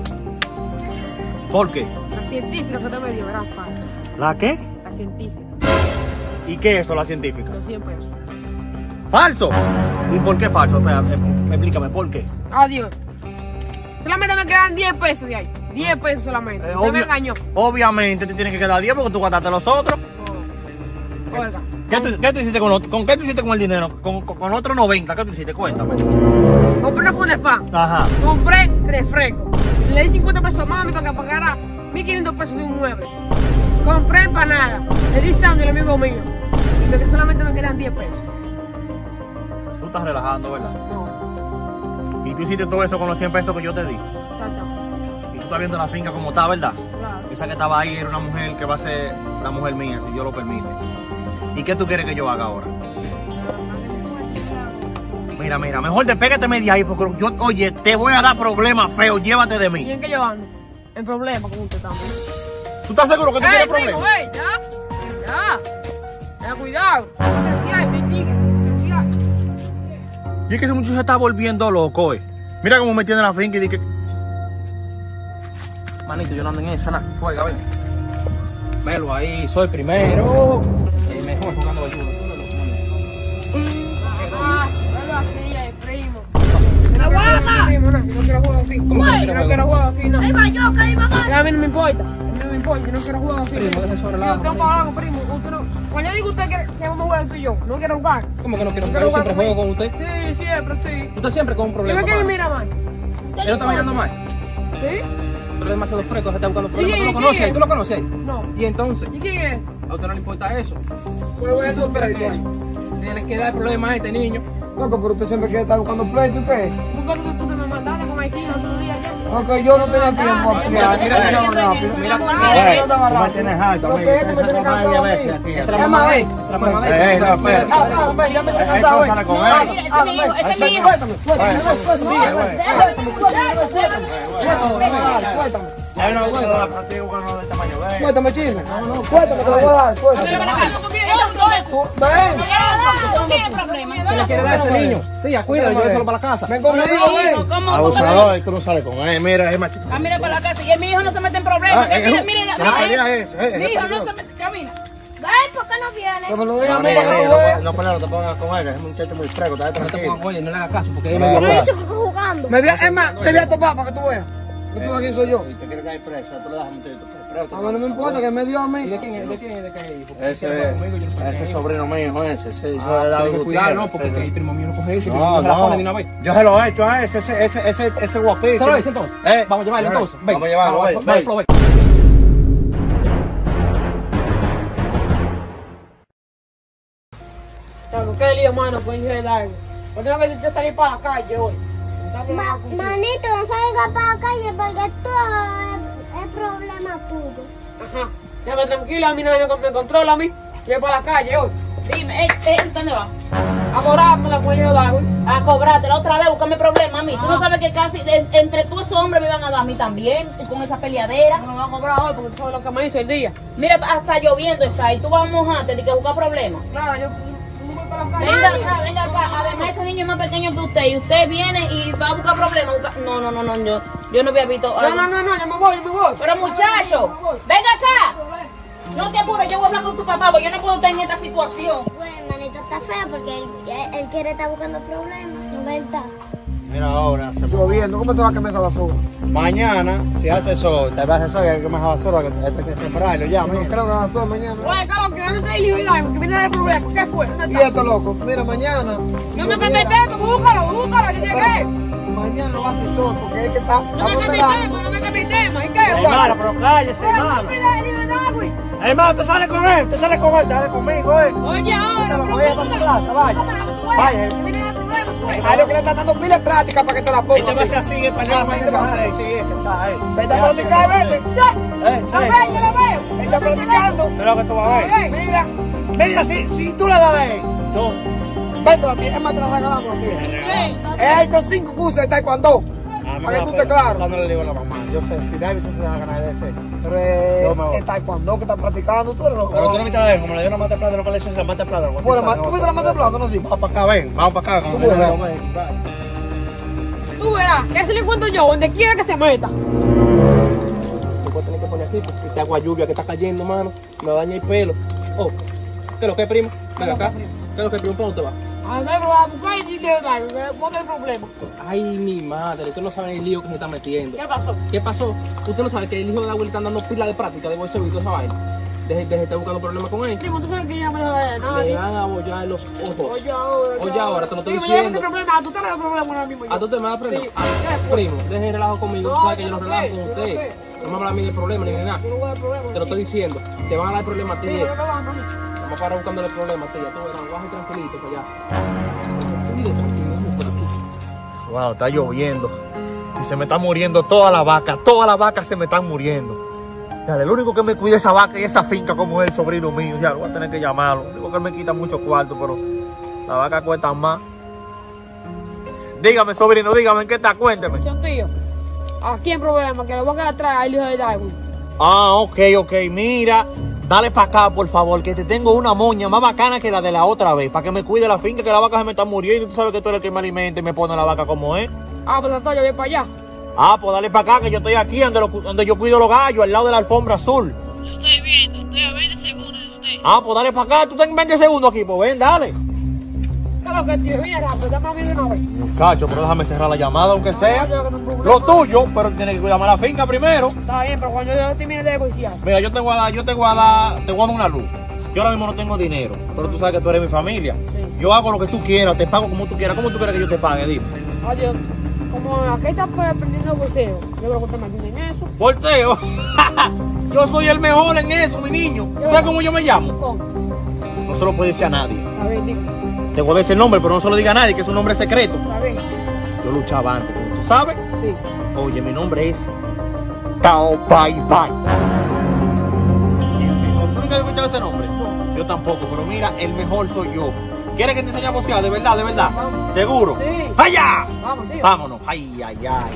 ¿Por qué? La científica que te me dio era falsa. ¿La qué? La científica. ¿Y qué es eso, la científica? Los cien pesos. ¡Falso! ¿Y por qué falso? Espera, eh, explícame, ¿por qué? Adiós. Solamente me quedan diez pesos de ahí. diez pesos solamente. Eh, Usted me obvio- engañó. Obviamente te tiene que quedar diez porque tú gastaste los otros. Oh. Oiga. ¿Qué tú, qué tú hiciste con, otro- con qué tú hiciste con el dinero? Con, con, con otro noventa, ¿qué tú hiciste? Cuéntame. Compré una funda de pan. Ajá. Compré refresco. Le di cincuenta pesos a mami para que pagara mil quinientos pesos de un mueble. Compré empanada. Le di sándwich al amigo mío. Y lo que solamente me quedan diez pesos. Tú estás relajando, ¿verdad? No. Y tú hiciste todo eso con los cien pesos que yo te di. Exactamente. Y tú estás viendo la finca como está, ¿verdad? Claro. Esa que estaba ahí era una mujer que va a ser la mujer mía, si Dios lo permite. ¿Y qué tú quieres que yo haga ahora? Mira, mira, mejor despégate de ahí porque yo, oye, te voy a dar problemas feos, llévate de ¿Y mí. en qué yo ando? En problema con usted también. ¿Tú estás seguro que tú ¡Ey, tienes primo, problemas? ey! ¡Ya! ¡Ya! Ten cuidado. Sí hay, mendiga. Sí hay. Y es que ese muchacho se está volviendo loco, eh. Mira cómo me tiene la finca y dice que... Manito, yo no ando en esa, nada. Juega, ven. Velo ahí, soy primero. El mejor jugando ayuda. Ah, velo así, eh, primo. No quiero primo, no, yo no quiero jugar así. ¿Cómo que no Yo quiere no quiero jugar así, no. Ahí va yo, que ahí va más. A mí no me importa. A mí no me importa, yo no quiero jugar así. Primo, deje sobre la Yo agua, tengo primo. para algo, primo. Usted no... Cuando yo digo usted que, que vamos a jugar tú y yo, no quiero jugar. ¿Cómo que no quiero No jugar? Yo siempre conmigo. juego con usted. Sí, siempre, sí. Usted siempre con un problema. Dime que me mano. mira mal. Él no está mirando mal. ¿Sí? Tú eres demasiado fresco, se está buscando problemas. quién- ¿Tú lo quién conoces es? ahí? ¿Tú lo conoces ahí? No. Y entonces, ¿Y quién es? a usted no le importa eso. Pues eso, Espera pleito. que tiene que dar problemas a este niño. Loco, pero usted siempre quiere estar buscando pleito, ¿y qué? Busca tú, tú que me mandaste con Haití el otro día ya. Porque yo no tenía tiempo a Mira, mira, mira, rápido. mira, Mira, yo estaba tú me rápido. tienes harto, ¿Lo amigo. que es? ¿Tú me tienes cansado a mí? Esa es la Es mamá más, de ven. él. Esa es la mamá de él. Eh, no, espera. Ah, claro, ven, ya me tienes Eh, cansado, eh, ven. sale con él. Ah, Mira, ese ah, es mi hijo, ven. ese es mi hijo. Suéltame, suéltame, suéltame, suéltame, suéltame, suéltame, suéltame. Ya no puedo dar contigo con uno de tamaño, ven. Suéltame, chisme. Suéltame, te lo voy a dar, suéltame. Tú, ven. ¿Tú tienes problema? ¿Qué le quiere dar a ese niño? Tía, cuídalo, lléveselo para la casa. Ven conmigo, ven. ¿Cómo? Abusador, tú no sales con él, mira, es macho. Camina para la casa y mi hijo no se mete en problemas. Ah, que eh, mira, eh, mira, la mira, pelea es, eh, mi eh, hijo no eh, se mete, camina. Ay, ¿por qué no viene? Que me lo digas a No, mí mira, para que tú mira, veas. no, pelea, no te pongas con él, es un muchacho muy fresco, está No te tranquilo. pongas, oye, no le hagas caso porque él No, me ¿Qué no, me no. dice que jugando? Me voy a, es más, te voy a topar para que tú veas. Que tú sabes quién soy yo. Y te quiere caer presa, tú le das un tito preso. A mí no me importa que me dio a ¿Y mí. de quién es? ¿De quién es? ¿De qué es? Porque Ese, si él juega conmigo, yo no sé ese quién es. sobrino mío, ese, ese, eso Ah, le da tienes que un cuidar, tiro, ¿no? Porque ese- el primo mío no coge eso y No, se la pone no. de una vez. Yo se lo he hecho a ese, ese, ese, ese, ese guapísimo. ¿Se lo ves entonces? Eh, Vamos a llevarlo eh, entonces. Ven. Vamos a llevarlo, Vamos, ven, vamos, ven. Flo, ven. Claro, qué lío, mano, con hijo de Darwin. Yo tengo que yo salir para la calle hoy. Está Ma- bravo contigo. manito, no salga para la calle porque todo es, es problema tuyo. Ajá. Déjame tranquila, a mí nadie me, me controla a mí. Yo voy para la calle hoy. Dime, ey, ey, dónde vas? A cobrarme la cuello de agua. A cobrártela otra vez, buscarme problemas a mí. Tú no sabes que casi de- entre tú y esos hombres me van a dar a mí también, con esa peleadera. No me va a cobrar hoy porque tú sabes lo que me hizo el día. Mira, hasta lloviendo está y tú vas a mojarte de que buscar problemas. Claro, yo no voy para la calle. Venga acá, venga acá. Además, ese niño es más pequeño que usted y usted viene y va a buscar problemas. busca- No, no, no, no, yo, yo no había visto. No, no, no, no, yo me voy, yo me voy. Pero muchacho, venga acá. No te apures, yo voy a hablar con tu papá, porque yo no puedo estar en esta situación. Bueno, hermanito, está feo porque él, él, él quiere estar buscando problemas, ¿no verdad? Mira ahora, se Lloviendo, ¿cómo se va a quemar esa basura? mañana se hace sol, te va a hacer sol y hay que quemar esa basura, que hay que sembrarlo ya, No mira. creo que va a ser mañana. Oye, Carlos, que ¿dónde está el hijo de Dago? Que viene a dar problemas. ¿Qué fue? ¿Dónde Y está? esto, loco, mira, mañana. No me cambies tema, búscalo, búscalo, yo llegué. Mañana va a ser sol, porque es que está. No me cambies tema, no me cambies tema. ¿Y qué? Hermano, pero cállese, Pero hermano. ¿cómo que el hijo de Dago? Hermano, te sale con él, te sale con él, te sale conmigo, eh. Oye, ahora, Vaya, pero vaya ¿cómo para su que- casa, vaya. ¿cómo que tú vayas? Vaya. Que viene a dar problemas, pues. A lo que le está dando pila de práctica para que te la ponga. Este va a ser así, es para Así te va a hacer. Sí, es que está ahí. Vete a practicar, vete. Sí. Eh, Lo sí. veo, yo lo veo. Él está practicando. Mira lo que tú vas a ver. Oye, Mira, Mira, si, si tú le das a él, yo. vete la tía, es más, te la regalamos la tía. sí. Es ahí con cinco cursos de taekwondo. Para que tú estés claro. No le digo a la mamá. Yo sé, si David se da ganas de ese. Pero Yo me voy. es el taekwondo que está practicando, tú eres loco. Pero tú no me estás de como le dio una mata plata de lo que le hizo la mata plata. Bueno, ma- ¿tú viste la mata de plata? No, sí. Vamos para acá, ven. Vamos para acá. Tú Vamos verás. para acá. Tú verás, que se lo encuentro yo, donde quiera que se meta. Tú puedes tener que poner aquí porque este agua lluvia que está cayendo, mano. Me daña el pelo. Oh, ¿qué es lo que es, primo? Ven acá. ¿Qué es lo que es, primo? ¿Para dónde te vas? A ver, lo voy a buscar y dile a Dago, que pone el problema. Ay, mi madre, usted no sabe el lío que se está metiendo. ¿Qué pasó? ¿Qué pasó? Usted no sabe que el hijo de Agua le están dando pila de práctica de bolseo y toda esa vaina. Deje, deje de estar buscando problemas con él. Primo, tú sabes que yo no me dejo de nada. Le tío. van a bollar los ojos. Oye, ahora. Oye, ahora, te lo estoy Primo, yo no diciendo. tengo problema, a tú te le das problema ahora mismo. yo. ¿A tú te me vas a prender? Sí. Ah, ¿Qué fue? primo, deje el relajo conmigo. No, Tú sabes que yo yo no no relajo sé, con yo no usted. sé. No me habla a mí del problema ni de nada. Yo no voy a dar problema. Te lo estoy diciendo. Te van a dar problemas a ti. Primo, eh. yo no voy a dar problema. Vamos para buscándole problemas a ti. Ya tú verás, baja y tranquilito para allá. Tranquilito, tranquilito, por aquí. Wow, está lloviendo. Y se me están muriendo todas las vacas. Todas las vacas se me están muriendo. Ya, el único que me cuida esa vaca y esa finca como es el sobrino mío. Ya, lo voy a tener que llamarlo. Digo que él me quita mucho cuarto, pero la vaca cuesta más. Dígame, sobrino, dígame, ¿en qué está? Cuénteme. Son tío. Aquí hay problema, que le voy a quedar atrás al hijo de Dago. Ah, ok, ok. Mira, dale para acá, por favor, que te tengo una moña más bacana que la de la otra vez. Para que me cuide la finca, que la vaca se me está muriendo. Y tú sabes que tú eres el que me alimenta y me pone la vaca como es. Ah, pues entonces yo voy para allá. Ah, pues dale para acá, que yo estoy aquí donde, lo- donde yo cuido los gallos, al lado de la alfombra azul. Lo estoy viendo, estoy a veinte segundos de usted. Ah, pues dale para acá, tú tenés veinte segundos aquí, pues ven, dale. Claro que tío, viene rápido, dame bien de una vez. Muchacho, pero déjame cerrar la llamada, aunque sea. Yo que tengo un problema. Lo tuyo, pero tienes que cuidarme la finca primero. Está bien, pero cuando yo termine de negociar. Mira, yo te voy a dar, yo te voy a dar, te voy a dar una luz. Yo ahora mismo no tengo dinero, pero tú sabes que tú eres mi familia. Yo hago lo que tú quieras, te pago como tú quieras. ¿Cómo tú quieres que yo te pague? Dime. Adiós. Como aquí está aprendiendo bolseo, yo creo que usted me ayuda en eso. Volteo. Yo soy el mejor en eso, mi niño. ¿Sabes cómo yo me llamo? ¿Cómo? No se lo puede decir a nadie. A ver, digo. Te voy a decir el nombre, pero no se lo diga a nadie, que es un nombre secreto. A ver. Yo luchaba antes, como tú sabes. Sí. Oye, mi nombre es Tao Pai Pai. ¿Tú nunca has escuchado ese nombre? Yo tampoco, pero mira, el mejor soy yo. ¿Quieres que te enseñe a boxear? De verdad, de verdad. Vamos. ¿Seguro? Sí. ¡Allá! Vamos, tío. Vámonos. Ay, ay, ay.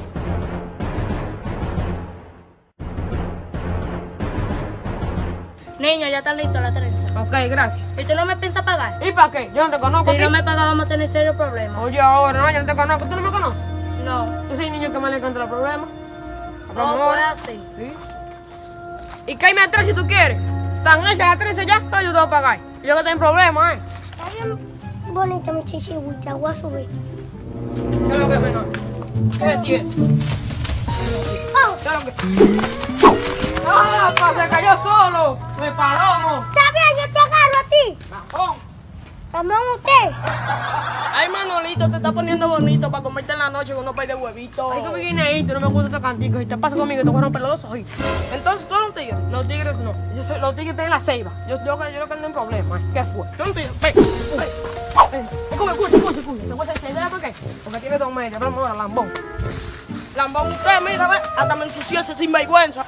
Niño, ya está listo la trenza. Ok, gracias. ¿Y tú no me piensas pagar? ¿Y para qué? Yo no te conozco. Si tío. no me pagas vamos a tener serios problemas. Oye, ahora no, yo no te conozco. ¿Tú no me conoces? No. Yo soy un niño que me le encuentra problemas. No, Hablamos fue ahora. así. Sí. Y cállame atrás si tú quieres. Tan hecha la trenza ya, pero yo te voy a pagar. Yo que tengo problemas, ¿eh? Está bien bonita mi chichihuita, voy a subir. ¿Qué es lo que es menor? ¿Qué tiene? Oh, ¿Qué es lo que...? ¡Ah, pa, se cayó solo! ¡Me palomo! está bien, yo te agarro a ti. ¡Bajón! También usted. Ay, Manolito, te está poniendo bonito para comerte en la noche con unos pay de huevitos. Ay, que me viene ahí, tú no me gusta esta cantico. Si te pasa conmigo, te voy a romper los dos ojitos. Entonces, ¿tú eres un tigre? Los tigres no. Yo soy, los tigres tienen la ceiba. Yo, yo, yo, yo lo que ando en problemas. ¿Qué fue? ¿Tú eres un tigre? Ven, ven, ven. Escucha, escucha, escucha, escucha. Te voy a hacer ¿sabes por qué? Porque tiene dos medias. Vamos ahora, lambón. Lambón usted, mira, ve, hasta me ensució ese sinvergüenza.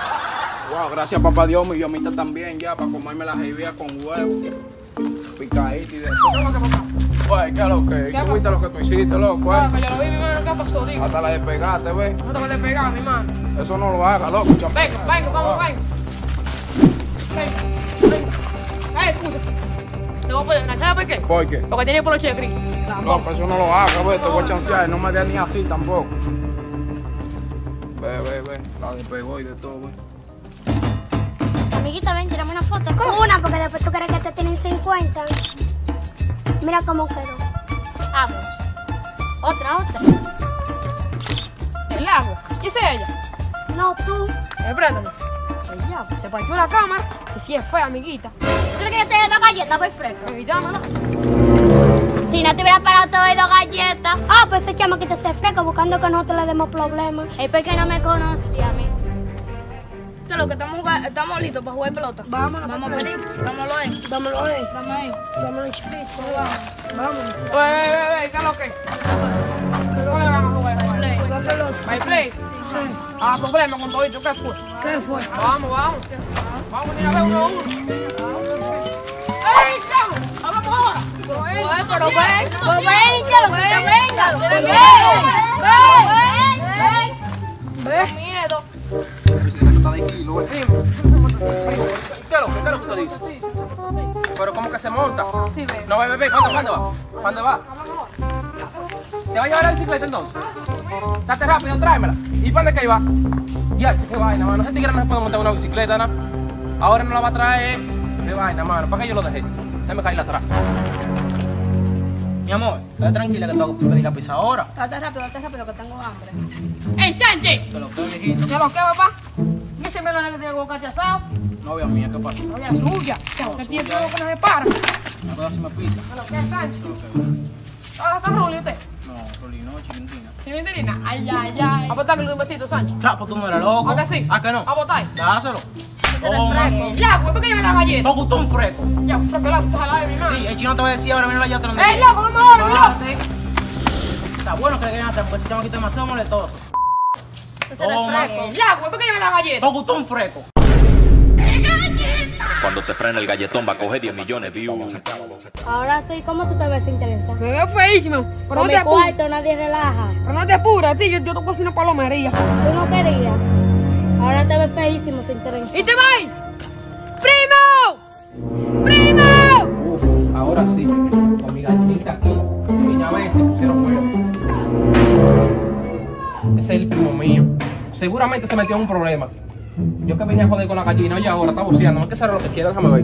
Wow, gracias papá Dios, mi Diosmita también ya para comerme la jevía con huevo. Picadito. reírte de eso. Güey, ¿qué es lo que? ¿Tú viste lo que tú hiciste, loco? Claro, que yo lo vi, mi mano, ¿qué pasó? Digo. Hasta la despegaste, ¿ves? No te voy a despegar, mi mano. Eso no lo haga, loco. Venga, venga, vamos, venga. Venga, venga. Eh, escucha. Te voy a poner, ¿sabes por qué? ¿Por qué? Porque tiene por los che gris. Loco, eso no lo haga, güey. Te voy a chancear. No me des ni así tampoco. Ve, ve, ve. La despegó y de todo, güey. Amiguita, ven, tirame una foto. ¿Cómo? Una, porque después tú crees que te tienen cincuenta. Mira cómo quedó. Ah, pues. Otra, otra. El agua. ¿Y esa es ella? No, tú. Espérate. El diablo. Te partió la cámara. Que sí es fea, amiguita. ¿Tú crees que yo te dé dos galletas por fresco? Evitámosla. Si no te hubiera parado, te doy dos galletas. Ah, pues se llama que te se fresco buscando que nosotros le demos problemas. Es porque no me conoce a mí. ¿Qué es lo que estamos jugando? ¿Estamos listos para jugar pelota? Vamos, vamos a pedir. Dámoslo ahí. Dámoslo ahí. Dame ahí. Dame ahí, chiquito. Vamos. Oye, oye, oye, ¿qué es lo que? ¿Qué vamos a jugar? Play. La pelota. ¿Hay play? Sí. Ah, problema con todito, ¿qué fue? ¿Qué fue? Vamos, vamos. Vamos a ir a ver uno a uno. ¡Ey, chamo! ¡Vamos ahora! Oye, pero ven, Pues véngalo, que véngalo. ven, ven, ven, ven. Miedo. ¿Qué es lo que, qué es lo que te dice? Pero ¿cómo que se monta? Sí, ve. No, ve, ve, ve. ¿Cuándo, cuándo va? ¿Cuándo va? ¿Te va a llevar la bicicleta entonces? Date rápido, tráemela. ¿Y para dónde que iba? Ya, qué vaina, mano. Ese tigre no se puede montar una bicicleta, ¿no? Ahora no la va a traer. Qué vaina, mano. ¿Para qué yo lo dejé? Déjame caerla atrás. Mi amor, estate tranquila que tengo que pedir la pizza ahora. Date rápido, date rápido que tengo hambre. ¡Ey, Sánchez! Te lo que viejito. ¿Qué lo que, papá? ¿Y ese melón que tiene bocate asado? Novia mía, ¿qué pasa? No es suya. ¿Qué tiempo que no se para? No puedo hacerme pizza. ¿Qué lo que es, Sánchez? Ah, ¿está Ruli usted? No, Rolly, no, chiquitina. ¿Chiquitina? Ay, ay, ay. ¿A botar que le doy un besito, Sánchez? Chapo, tú no eres loco. ¿A que sí? ¿A que no? ¿A botar? Dáselo. Toma. Ya, pues, ¿por qué yo me da galleta? ¿Te gustó un fresco? Ya, un fresco, la puta jalada de mi madre. Sí, el chino te va a decir ahora, mira allá atrás. ¡Ey, loco, no me ahora, mi loco! Está bueno que le ganaste porque este chamaquito es demasiado molestoso. Toma. Ya, pues, ¿por qué yo me da galleta? ¿Te gustó un fresco? Cuando te frena el galletón va a coger diez millones de views. Ahora sí, ¿cómo tú te ves sin interesa? Me veo feísimo. Pero Con no mi te apures. cuarto nadie relaja. Pero no te apures, tío. Yo, yo te cocino palomería. Tú no querías. Ahora te ves feísimo sin interesa. ¡Y te vas! ¡Primo! ¡Primo! Uf, ahora sí. Con mi gallinita aquí. Niña vez se pusieron fuego. Ese es el primo mío. Seguramente se metió en un problema. Yo que venía a joder con la gallina, oye, ahora está buceando. No es que sabe lo que quiera, déjame ver.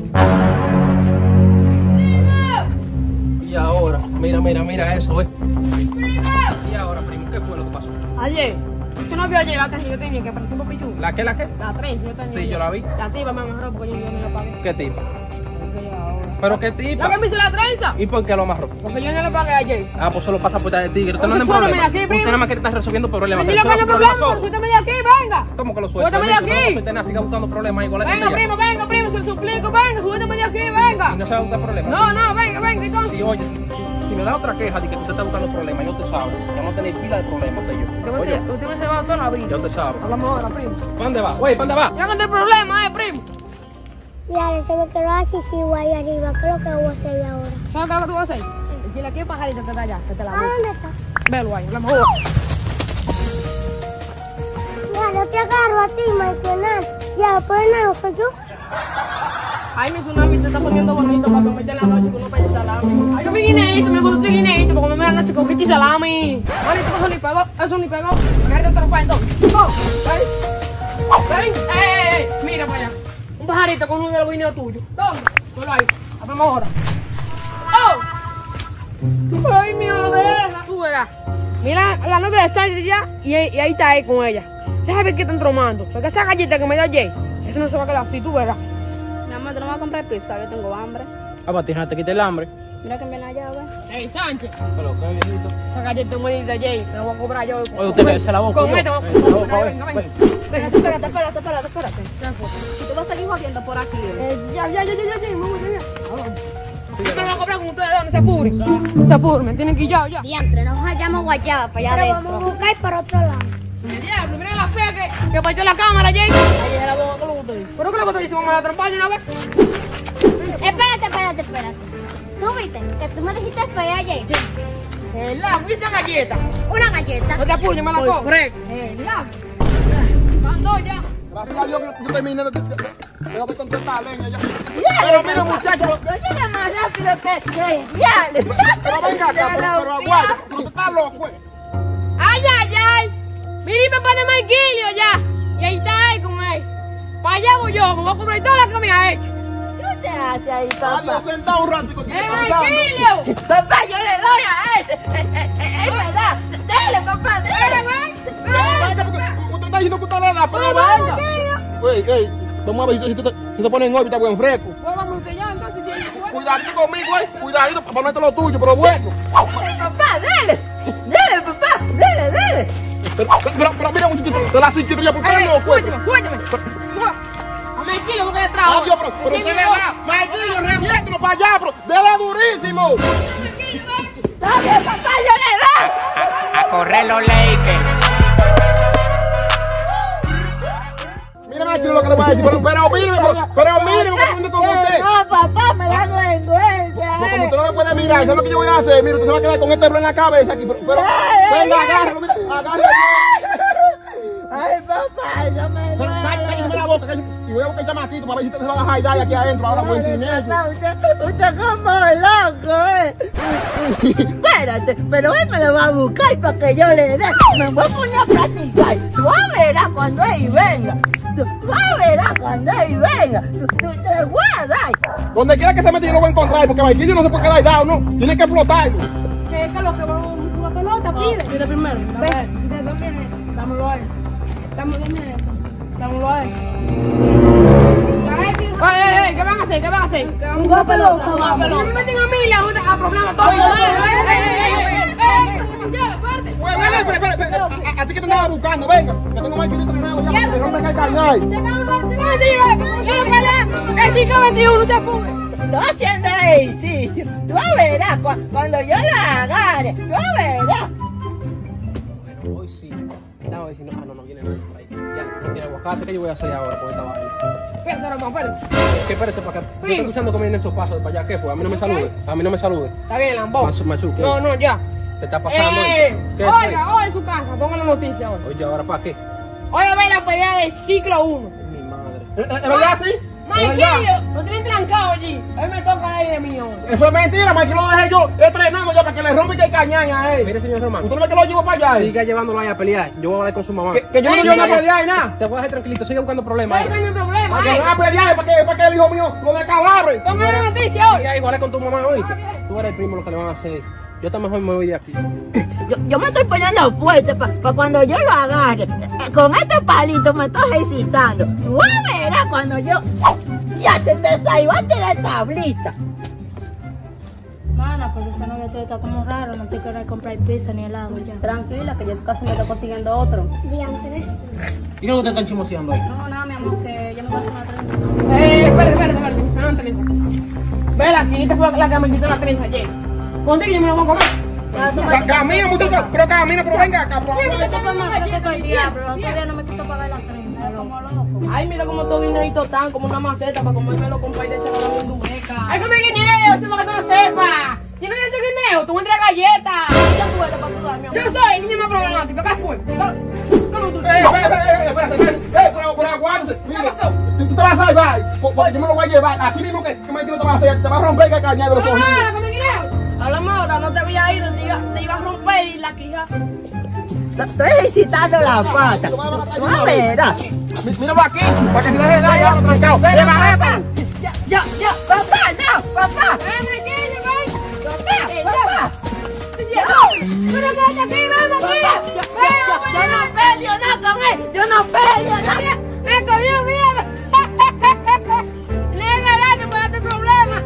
Y ahora, mira, mira, mira eso, eh. Y ahora, primo, ¿qué fue lo que pasó? Ayer, ¿tú no vio ayer la trenza que yo tenía que parecía un popichú? ¿La qué, la qué? La trenza yo tenía. Sí, yo la vi. La tipa me mejoró porque yo, yo no la pagué. ¿Qué tipa? Porque ahora. ¿Pero qué tipa? ¿La que me hizo la trenza? ¿Y por qué lo amarró? Porque yo no le pagué ayer. Ah, pues solo pasa puerta de tigre. Usted no tiene Suéltame problema. de aquí, primo. Usted nada más que está resolviendo problemas. Dile que no hay problema, pero suéltame de aquí, venga. ¿Cómo que lo suelta? Suéltame de aquí. Usted no siga buscando problemas igual. Venga, primo, venga, primo, se lo suplico, venga, suéltame de aquí, venga. Y no se va a buscar problemas. No, no, venga, venga, entonces. Si oye, si, si me da otra queja de que usted está buscando problemas, yo te salvo. Vamos a tener pila de problemas usted y yo. Usted me Oye, se- Usted me se va toda la vida. yo te salvo. Hablamos ahora, primo. ¿Para dónde va? Güey, ¿para dónde va? Ya no hay problema, eh, primo. Mira, se me quedó la chichigua ahí arriba. ¿Qué es lo que voy a hacer ahora? ¿Sabes qué es lo que tú vas a hacer? Dile aquí el pajarito que está allá, que te la ¿A voy. dónde está? Velo ahí, hablamos ahora. Mira, yo te agarro a ti, Martinaz. Ya, pues no, soy yo. Ay, mi tsunami te está poniendo bonito para comerte en la noche con unos payos salami. Ay, yo vi guineíto, me gusta el guineíto para comerme en la noche con frito y salami. Manito, eso ni pegó, eso ni pegó. Agárrate otro pa' entonces. Oh, ven, ven, ey, ey, ey, mira para allá. Un pajarito con uno de los guineos tuyos. ¿Dónde? Ponlo ahí, hablamos ahora. ¡Oh! Ay, mi oreja. Tú verás. Mira la novia de Sánchez ya y, y ahí está él con ella. Déjame ver qué están tromando. Porque esa galleta que me dio ayer, eso no se va a quedar así, tú verás. Mi amor, tú no vas a comprar pizza, yo tengo hambre. Ah, para ti, no te quite el hambre. Mira que viene allá, güey. Ey, Sánchez, Pero qué viejito. esa galleta me dio ayer, me la voy a cobrar yo. Oye, usted cállese la boca, Con yo. este, vamos Cállese la boca, venga, venga. ven. Espérate, espérate, espérate, espérate, espérate. Si tú vas a seguir jodiendo por aquí, ¿eh? Eh, ya, ya, ya, ya, ya, ya, vamos, ya, ya. Yo te lo voy a cobrar con ustedes, no se apuren. Se apuren, me tienen que ir ya, ya. Diantre, nos hallamos guayaba para allá adentro. Vamos a buscar por otro lado. El diablo, miren la fea que, que partió la cámara ayer. Ahí es la boca que lo que te dice. ¿Pero qué es lo que te dice? Vamos a la trompa de una vez. Espérate, espérate, espérate. ¿Tú viste que tú me dijiste fea, Jay? Sí. ¿Verdad? ¿Fuiste galleta? Una galleta. No te apuñes, me la Por cojo. freak. ¿Verdad? Mandó ya. Gracias a Dios que yo terminé de... Quédate con toda esta leña ya. Pero mira, muchachos. Yo llegué más rápido que que diales. Pero venga acá, pero, pero aguanta. Tú estás loco, eh. ¡Ay, ay, ay! Mira, mi papá de Marquilio ya. Y ahí está él con él. Para allá voy yo, me voy a comprar toda la que me ha hecho. ¿Qué te hace ahí, papá? Adiós, sentado un rato. ¡Eh, Marquilio! Papá, yo le doy a ese. Es verdad. Dale, papá, dale. Venga, porque usted está diciendo que usted le da, pero venga. Ey, ey, vamos a ver si tú si te pones en órbita, buen fresco. Pues vamos usted ya, entonces. Cuidadito conmigo, eh. Cuidadito para ponerte lo tuyo, pero bueno. Dale, papá, dale. Dale, papá, dale, dale. Pero, pero, pero mira, muchachito, te la cinquita ya, ¿por qué no, pues? Suéltame, suéltame. A Marquilio, porque de trabajo. Adiós, pero, pero usted le da. Marquillo, reviéntelo para allá, pero dele durísimo. Dale, papá, yo le doy. A, a correr los Lakers. Mira, Marquillo, lo que le voy a decir, pero, pero mire, pero, pero mire, ¿cómo me con usted? No, papá, me da vergüenza. No, como usted no me puede mirar, eso es lo que yo voy a hacer. Mire, usted se va a quedar con este bro en la cabeza aquí, pero, pero venga, agárralo, mira, agárralo. Ay, papá, eso me duele. Cállese la boca, cállese. Y voy a buscar el chamaquito para ver si usted se va a jaidar aquí adentro, ahora buen teenager. Papá, usted, usted como loco, eh. Espérate, pero él me lo va a buscar para que yo le dé. Me voy a poner a practicar. Tú verás cuando él venga. Tú verás cuando él venga. Tú, tú te voy a dar. Donde quiera que se meta yo lo voy a encontrar, porque Marquillo no se puede quedar dado, ¿no? Tiene que explotarlo. ¿Qué es lo que vamos a jugar pelota? Pide. Pide primero. Ve. Dámelo a él. Dámelo a él. Dámelo a él. Ey, ey, ey, ¿qué van a hacer? ¿Qué van a hacer? Jugar pelota. Jugar No me meten a mí y a a problemas todos. ¡Ey, ey, ey, ey! ¡Demasiado fuerte! Pues, ven, espera, espera, espera. A, a ti que te andaba buscando, venga. Que tengo Marquillo entrenado ya, porque no me cae carnal. ¡Se acaba de decir! ¡Ya no pelea! ¡El siglo veintiuno se apure! Estoy haciendo ejercicio. Tú verás cu cuando yo la agarre. Tú verás. Hoy sí. No, si no, ah, no, no viene nadie por ahí. Ya, no tiene aguacate. ¿Qué yo voy a hacer ahora con esta vaina? Espérate, hermano, espérate. ¿Qué espérese para acá? Yo estoy escuchando que vienen esos pasos de para allá. ¿Qué fue? A mí no me salude. A mí no me salude. Está bien, Lambón. Machu, Machu, ¿qué? No, no, ya. ¿Te está pasando? Eh, ¿Qué oiga, hoy en su casa, ponga la noticia hoy. Oye, ¿ahora para qué? Hoy va a ver la pelea del ciclo uno. Mi madre. ¿Es verdad, sí? Marquillo, lo tienen trancado allí. Hoy me toca de mí hoy. Eso es mentira, Marquillo lo dejé yo entrenando ya para que le rompa el cañaña a él. Mire, señor Román. ¿Usted no ve que lo llevo para allá? Siga llevándolo ahí a pelear. Yo voy a hablar con su mamá. Que, que yo no lo llevo a pelear y nada. Te voy a dejar tranquilito. Sigue buscando No problemas. hay ningún problema. Para que van a pelear, para que, para que el hijo mío lo descalabre. Ponga la noticia hoy. Sigue ahí, hablar con tu mamá hoy. Está bien. Tú eres el primo lo que le van a hacer. Yo también mejor me voy de aquí. Yo, yo me estoy poniendo fuerte para pa cuando yo lo agarre. Eh, Con este palito me estoy ejercitando. Tú verás cuando yo... Ya se te salvaste de tablita. Mana, pues esa novia tuya está como raro, no te quiero comprar pizza ni helado ya. Tranquila, que yo casi me estoy consiguiendo otro. Diantres. ¿Y qué es lo que te están chismoseando ahí? No, nada, mi amor, que yo me voy a hacer una trenza. Eh, espérate, espérate, espérate. Se no entiendes. Vela, aquí esta fue la que me quitó la trenza ayer. Contigo yo me lo voy a comer. Ca- Camina, muchacho, pero camina, pero venga acá. por favor. Todavía no me quiso pagar la trenza. Como loco. Ay, mira cómo todo guineito tan como una maceta para comérmelo con país de chocolate en dubeca. Ay, come guineo, si para que tú lo sepas. Si no quieres guineo, tú entras galletas. Ya tú eres para tu dar, mi amor. Yo soy niña más problemática. ¿Qué fue? ¿Cómo tú? Eh, espera, espera, eh, espera, espera, eh, pero, pero aguántese. Mira, ¿Qué pasó? tú tú te vas a salvar, po- porque yo me lo voy a llevar. Así mismo que, que Marquillo te va a hacer, te va a romper el caña de los ojos. Ah, come guineo. Hablamos ahora, no te voy a ir, te iba, te iba a romper la quija. Estoy ejercitando la pata. Tú verás. Mi- Mira para aquí, para que se deje de dar ya trancado. Pero Venga, papá, ya, ya, ya, papá, no, papá. Ven, Marquillo, ven. Papá, papá. Pero quédate aquí, ven, Marquillo. Yo, yo, yo no peleo nada con él. Yo no peleo nada. Me comió miedo. Le he ganado para tu problema.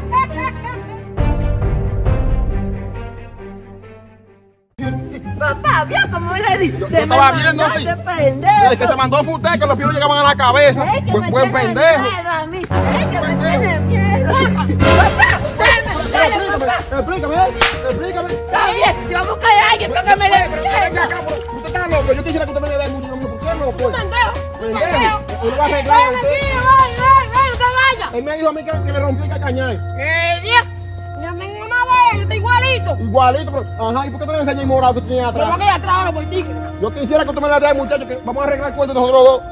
Papá, ¿vio cómo le di? Yo, yo estaba viendo así. Ese pendejo. Desde que se mandó a futar, que los pies llegaban a la cabeza. Es que Buen, me buen tiene pendejo. miedo a mí. Es que me tiene miedo. Papá, dame, dale, papá. Explícame, explícame, explícame. Está bien, yo voy a buscar a alguien para que me dé. Venga acá, pero usted está loco. Yo quisiera que usted me dé mucho, mucho. ¿Por qué no, pues? Pendejo, Pendejo. pendejo. Él va a Ven, arreglar. Marquillo, ven, ven, ven, no te vayas. Él me me dijo a mí que, que le rompió el cañay. ¡Eh, Dios! Yo tengo una vez, yo estoy igualito. Igualito, pero... Ajá, ¿y por qué tú no le enseñas el morado que tenía atrás? Pero que atrás ahora por ti. Yo quisiera que tú me la des, muchacho, que vamos a arreglar cuentos nosotros dos.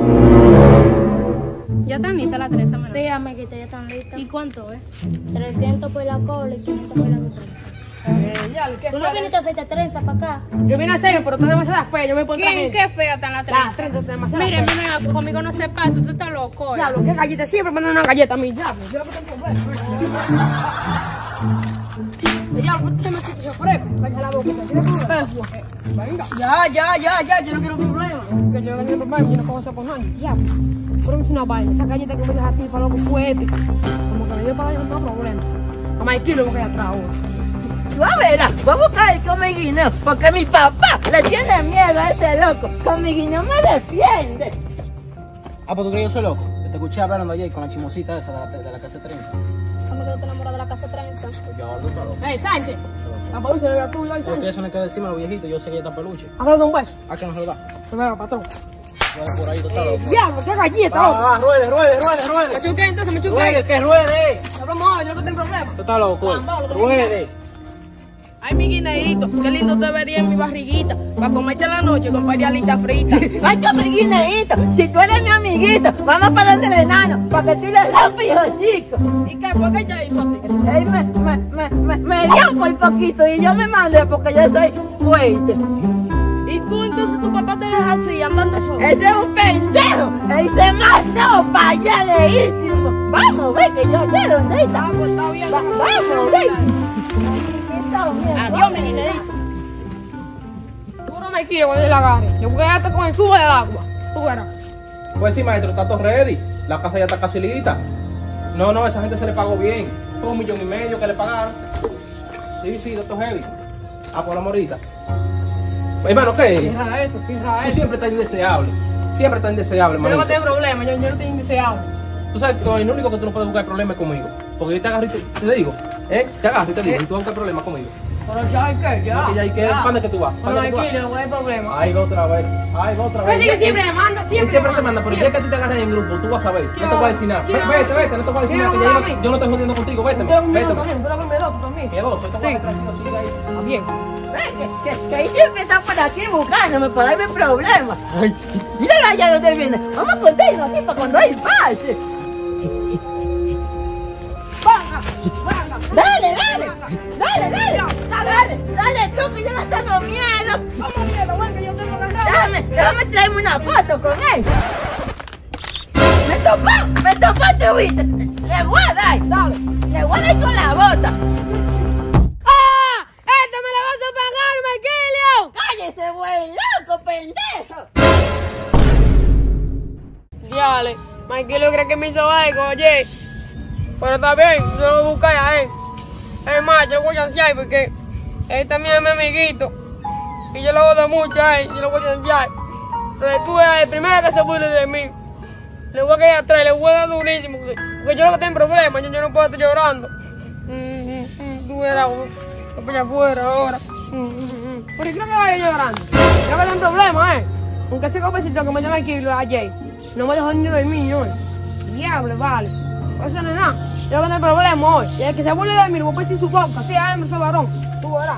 ¿Ya están listas las tres, amor? Sí, amiguita, ya están listas. ¿Y cuánto, eh? trescientos por la cola y quinientos por la trenza. Eh, ya, ¿qué ¿Tú no fue? viniste a hacerte trenza para acá? Yo vine a hacerme, pero está demasiado fea. Yo me pongo ¿Quién? ¿Qué fea están las tres? Las tres están demasiado Mire, feas. mire, conmigo no se pasa, usted está loco. ¿eh? Diablo, qué galleta. Siempre mandan una galleta a mí, diablo. Yo lo que tengo que Diablo, ¿por qué se me quita ese fresco? Vaya la boca, ¿tiene problema? Venga. Ya, ya, ya, ya, yo no quiero problemas. Que yo no quiero problemas, yo no puedo hacer con nadie. Diablo. Pero es una vaina. Esa galleta que me deja a ti para lo que fue épica. Como que me dio para darle más problemas. A más kilo porque hay atrás ahora. Tú a ver, voy a buscar el comiguineo, porque mi papá le tiene miedo a ese loco. Comiguineo me defiende. Ah, pues tú crees que yo soy loco. Yo te escuché hablando ayer con la chimosita esa de la, de la casa de trenza. ¿Cómo que tú te enamoras de la casa de trenza? Pues yo hablo para loco. ¡Ey, Sánchez! La peluche le veo tú, yo y Porque Sánchez. eso no hay que decirme a los viejitos, yo sé que ella está peluche. Hágale un beso. ¿A qué no se lo da? Se venga, patrón. Yo por ahí, tú estás loco. Diablo, qué galleta, loco. Ah, ruede, ruede, ruede, ruede. Me chuqué, entonces me chuqué. Ruede, que ruede. Hablamos ahora, yo no tengo problema. Tú estás loco. Ah, no, lo que Ruede. Ay, mi guineíto, qué lindo te vería en mi barriguita, para comerte en la noche con varias alitas fritas. Ay, comiguineito, si tú eres mi amiguito, vamos para donde el enano, para que tú le rompes el hocico. ¿Y qué fue que ella hizo a ti? Él me, me, me, me, me dio muy poquito y yo me mandé porque yo soy fuerte. ¿Y tú entonces tu papá te deja así, andando solo? Ese es un pendejo, él se mató para allá leísimo. Vamos, ve que yo sé dónde está. Pues está bien. Va- vamos, ve. Adiós, mi guineíto. Tú no me quieres cuando yo la agarre. Yo voy a estar con el cubo del agua. Tú verás. Pues sí, maestro, está todo ready. La casa ya está casi lista. No, no, esa gente se le pagó bien. Fue un millón y medio que le pagaron. Sí, sí, está todo heavy. Ah, por la morita. Hermano, ¿qué? Cierra eso, cierra Tú eso. siempre estás indeseable. Siempre estás indeseable, Yo no hermanito. tengo problema, yo, yo no estoy indeseable. Tú sabes que el único que tú no puedes buscar problemas es conmigo. Porque yo te agarro y te, te digo, ¿eh? Te agarro y te digo, y tú vas a buscar problemas conmigo. Pero ya hay que, ya. Porque ya hay que, ¿para dónde que tú vas? Pero ¿Para dónde que tú aquí vas? no hay problema. Ahí va otra vez, ahí va otra vez. Él dice siempre me manda, Él siempre siempre me se manda, pero ya que a ti te agarran en grupo, tú vas a ver. No te voy a decir nada. Sí, Ve- Vete, vete, no te voy a decir sí, nada, que ya no, yo, mami. no- yo no estoy jodiendo contigo, vete, Tú eres vete. conmigo también, tú eres conmigo también. Miedoso, esto va a Sí. estar tranquilo, sigue ahí. Está bien. Ve que, que, que él siempre está por aquí buscándome para darme problemas. Ay, mírala allá donde viene. Vamos a contarnos así para cuando él pase. Dale, dale, dale, dale, dale, dale tú que yo no tengo miedo. ¿Cómo miedo, güey, que yo tengo agarrado? Déjame, déjame traerme una foto con él. Me topó, me topó, te viste. Le voy a dar, dale, le voy a dar con la bota. ¡Ah! ¡Este me la vas a pagar, Maquilio! Cállese, güey, loco, pendejo. Diale, Maquilio cree que me hizo algo, oye. Pero está bien, yo lo voy a buscar a él. Es más, yo lo voy a ansiar porque él también es mi amiguito. Y yo lo odio mucho a él, yo lo voy a ansiar. Entonces tú eres el primero que se burle de mí. Le voy a quedar atrás, le voy a dar durísimo. Porque, porque yo lo que tengo problemas, yo, yo no puedo estar llorando. Mm, mm, mm, tú eras, voy para allá afuera ahora. Mm, mm, mm. Pero yo creo que vaya llorando. Yo que tengo problemas, eh. Aunque ese copecito que me llama aquí ayer, no me dejó ni dormir hoy. Diablo, vale. Eso no es nada. Yo no tengo problema hoy. Y el que se burle de mí, le voy a partir su boca. Así, ay, ese varón. Tú verás.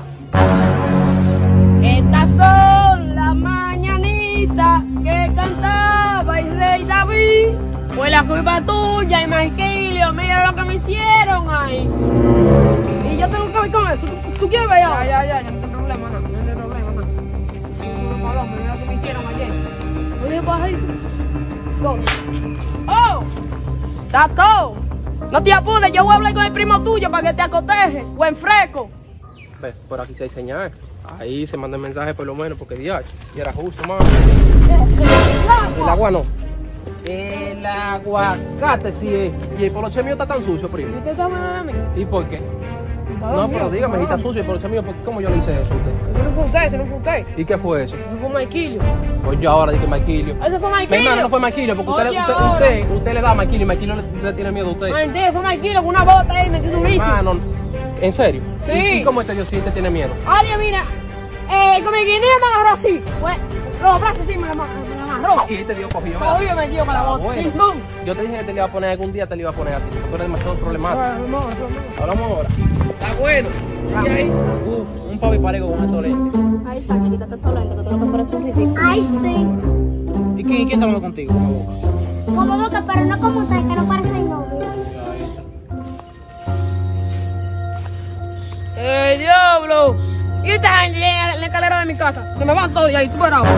Estas son las mañanitas que cantaba el rey David. Pues la culpa tuya y Marquilio, mira lo que me hicieron ahí. Y yo tengo que ver con eso. ¿Tú, tú quieres ver Ya, ahora? ya, ya, ya no tengo problema, no. No tengo problema, no. No, no, mira lo que me hicieron ayer. Oye, bajito. ¿Dónde? ¡Oh! ¡Tato! No te apures, yo voy a hablar con el primo tuyo para que te acoteje. Buen fresco. Ve, por aquí sí hay señal. Ahí se manda el mensaje por lo menos, porque diacho, y era justo, mano. El agua no. El aguacate sí es. Y el poloche mío está tan sucio, primo. ¿Usted está hablando de mí? ¿Y por qué? No, pero dígame, si está sucio el poloche mío, ¿por- ¿cómo yo le hice eso a usted? Eso no fue usted, eso no fue usted. ¿Y qué fue eso? Eso fue Marquilio. Pues yo ahora dije Maquilio. Eso fue Mi hermano, Marquilio. no fue Maquilio, porque usted, Oye, usted, ahora. usted, usted le da a Maquilio y Maquilio le, le tiene miedo a usted. Mentira, fue Marquilio con una bota ahí, me quedó durísimo. Hermano, ¿en serio? Sí. ¿Y, y cómo este Dios sí te tiene miero? Oye, mira, eh, con mi guineo me agarró así. Pues, los brazos así me la me la mano. marrón. Y te dio cogido. Cogido me dio con la bota. Bueno. ¡Pum! Yo te dije que te le iba a poner algún día, te le iba a poner a ti. Tú eres demasiado problemático. Hablamos ahora. Está bueno. ¿Y ahí? Uf, un papi parejo con estos lentes. Ahí está, que quítate esos lentes, que tú no te pareces un ridículo. Ay, sí. ¿Y quién, quién está hablando contigo? Con la boca. Como boca, pero no como ustedes, que no parecen novios. ¡Ey, diablo! ¿Y esta gente en la escalera de mi casa? Que me van todos de ahí, tú verás.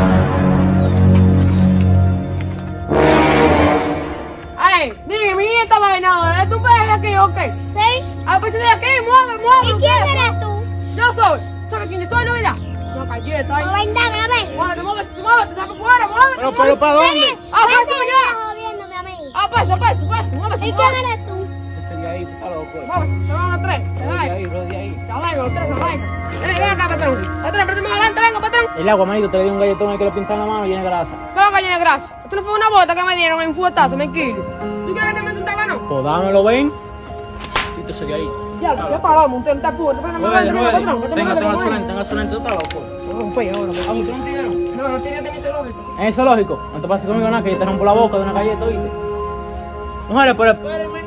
¡Ay! Dime, mi niña está vainada, ¿eres tú ves de aquí o qué? Sí. Ah, pues de aquí, mueve, mueve. ¿Y quién eres tú? Yo soy. ¿Sabes quién yo soy, Luisa? Una galleta ahí. No va a indagar, ven. Muévete, muévete, muévete, saca fuera, muévete. Pero, pero, ¿para dónde? Ah, pues, Vete ya. jodiéndome a mí. Ah, pues, pues, pues, muévete. ¿Y quién eres tú? Ese de ahí, tú estás loco. Muévete, se van a tres. De ahí, bro, de ahí. Ya vengo, los tres, se venga. Ven, ven acá, patrón. Patrón, préstame adelante, venga, patrón. El agua, manito, te le di un galletón ahí que le pintan la mano y llena de grasa. ¿Cómo que llena de grasa? Esto no fue una bota que me dieron en un fuetazo, me kilo. ¿Tú quieres que te meta un tabano? Pues dámelo, ven. Quítese ese de ahí. Ya, ya pagamos, usted no está puto. Préstame adelante, venga, patrón. Tenga, tenga su lente, tenga su lente, tú estás loco. Rompe ahora. Ah, ¿usted no tiene? No, no tiene de mi zoológico. En el zoológico, no te pases conmigo nada, que yo te rompo la boca de una galleta, ¿oíste? Mujeres, pero espérenme.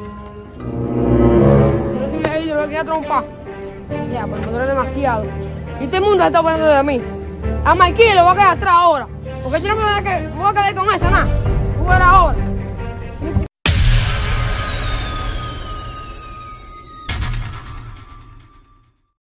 Yo no estoy ahí, yo lo quería trompar. Ya, pues me duele demasiado. Y este mundo se está poniendo de mí. A Mikey lo voy a quedar atrás ahora. Porque yo no me voy a quedar, me voy a quedar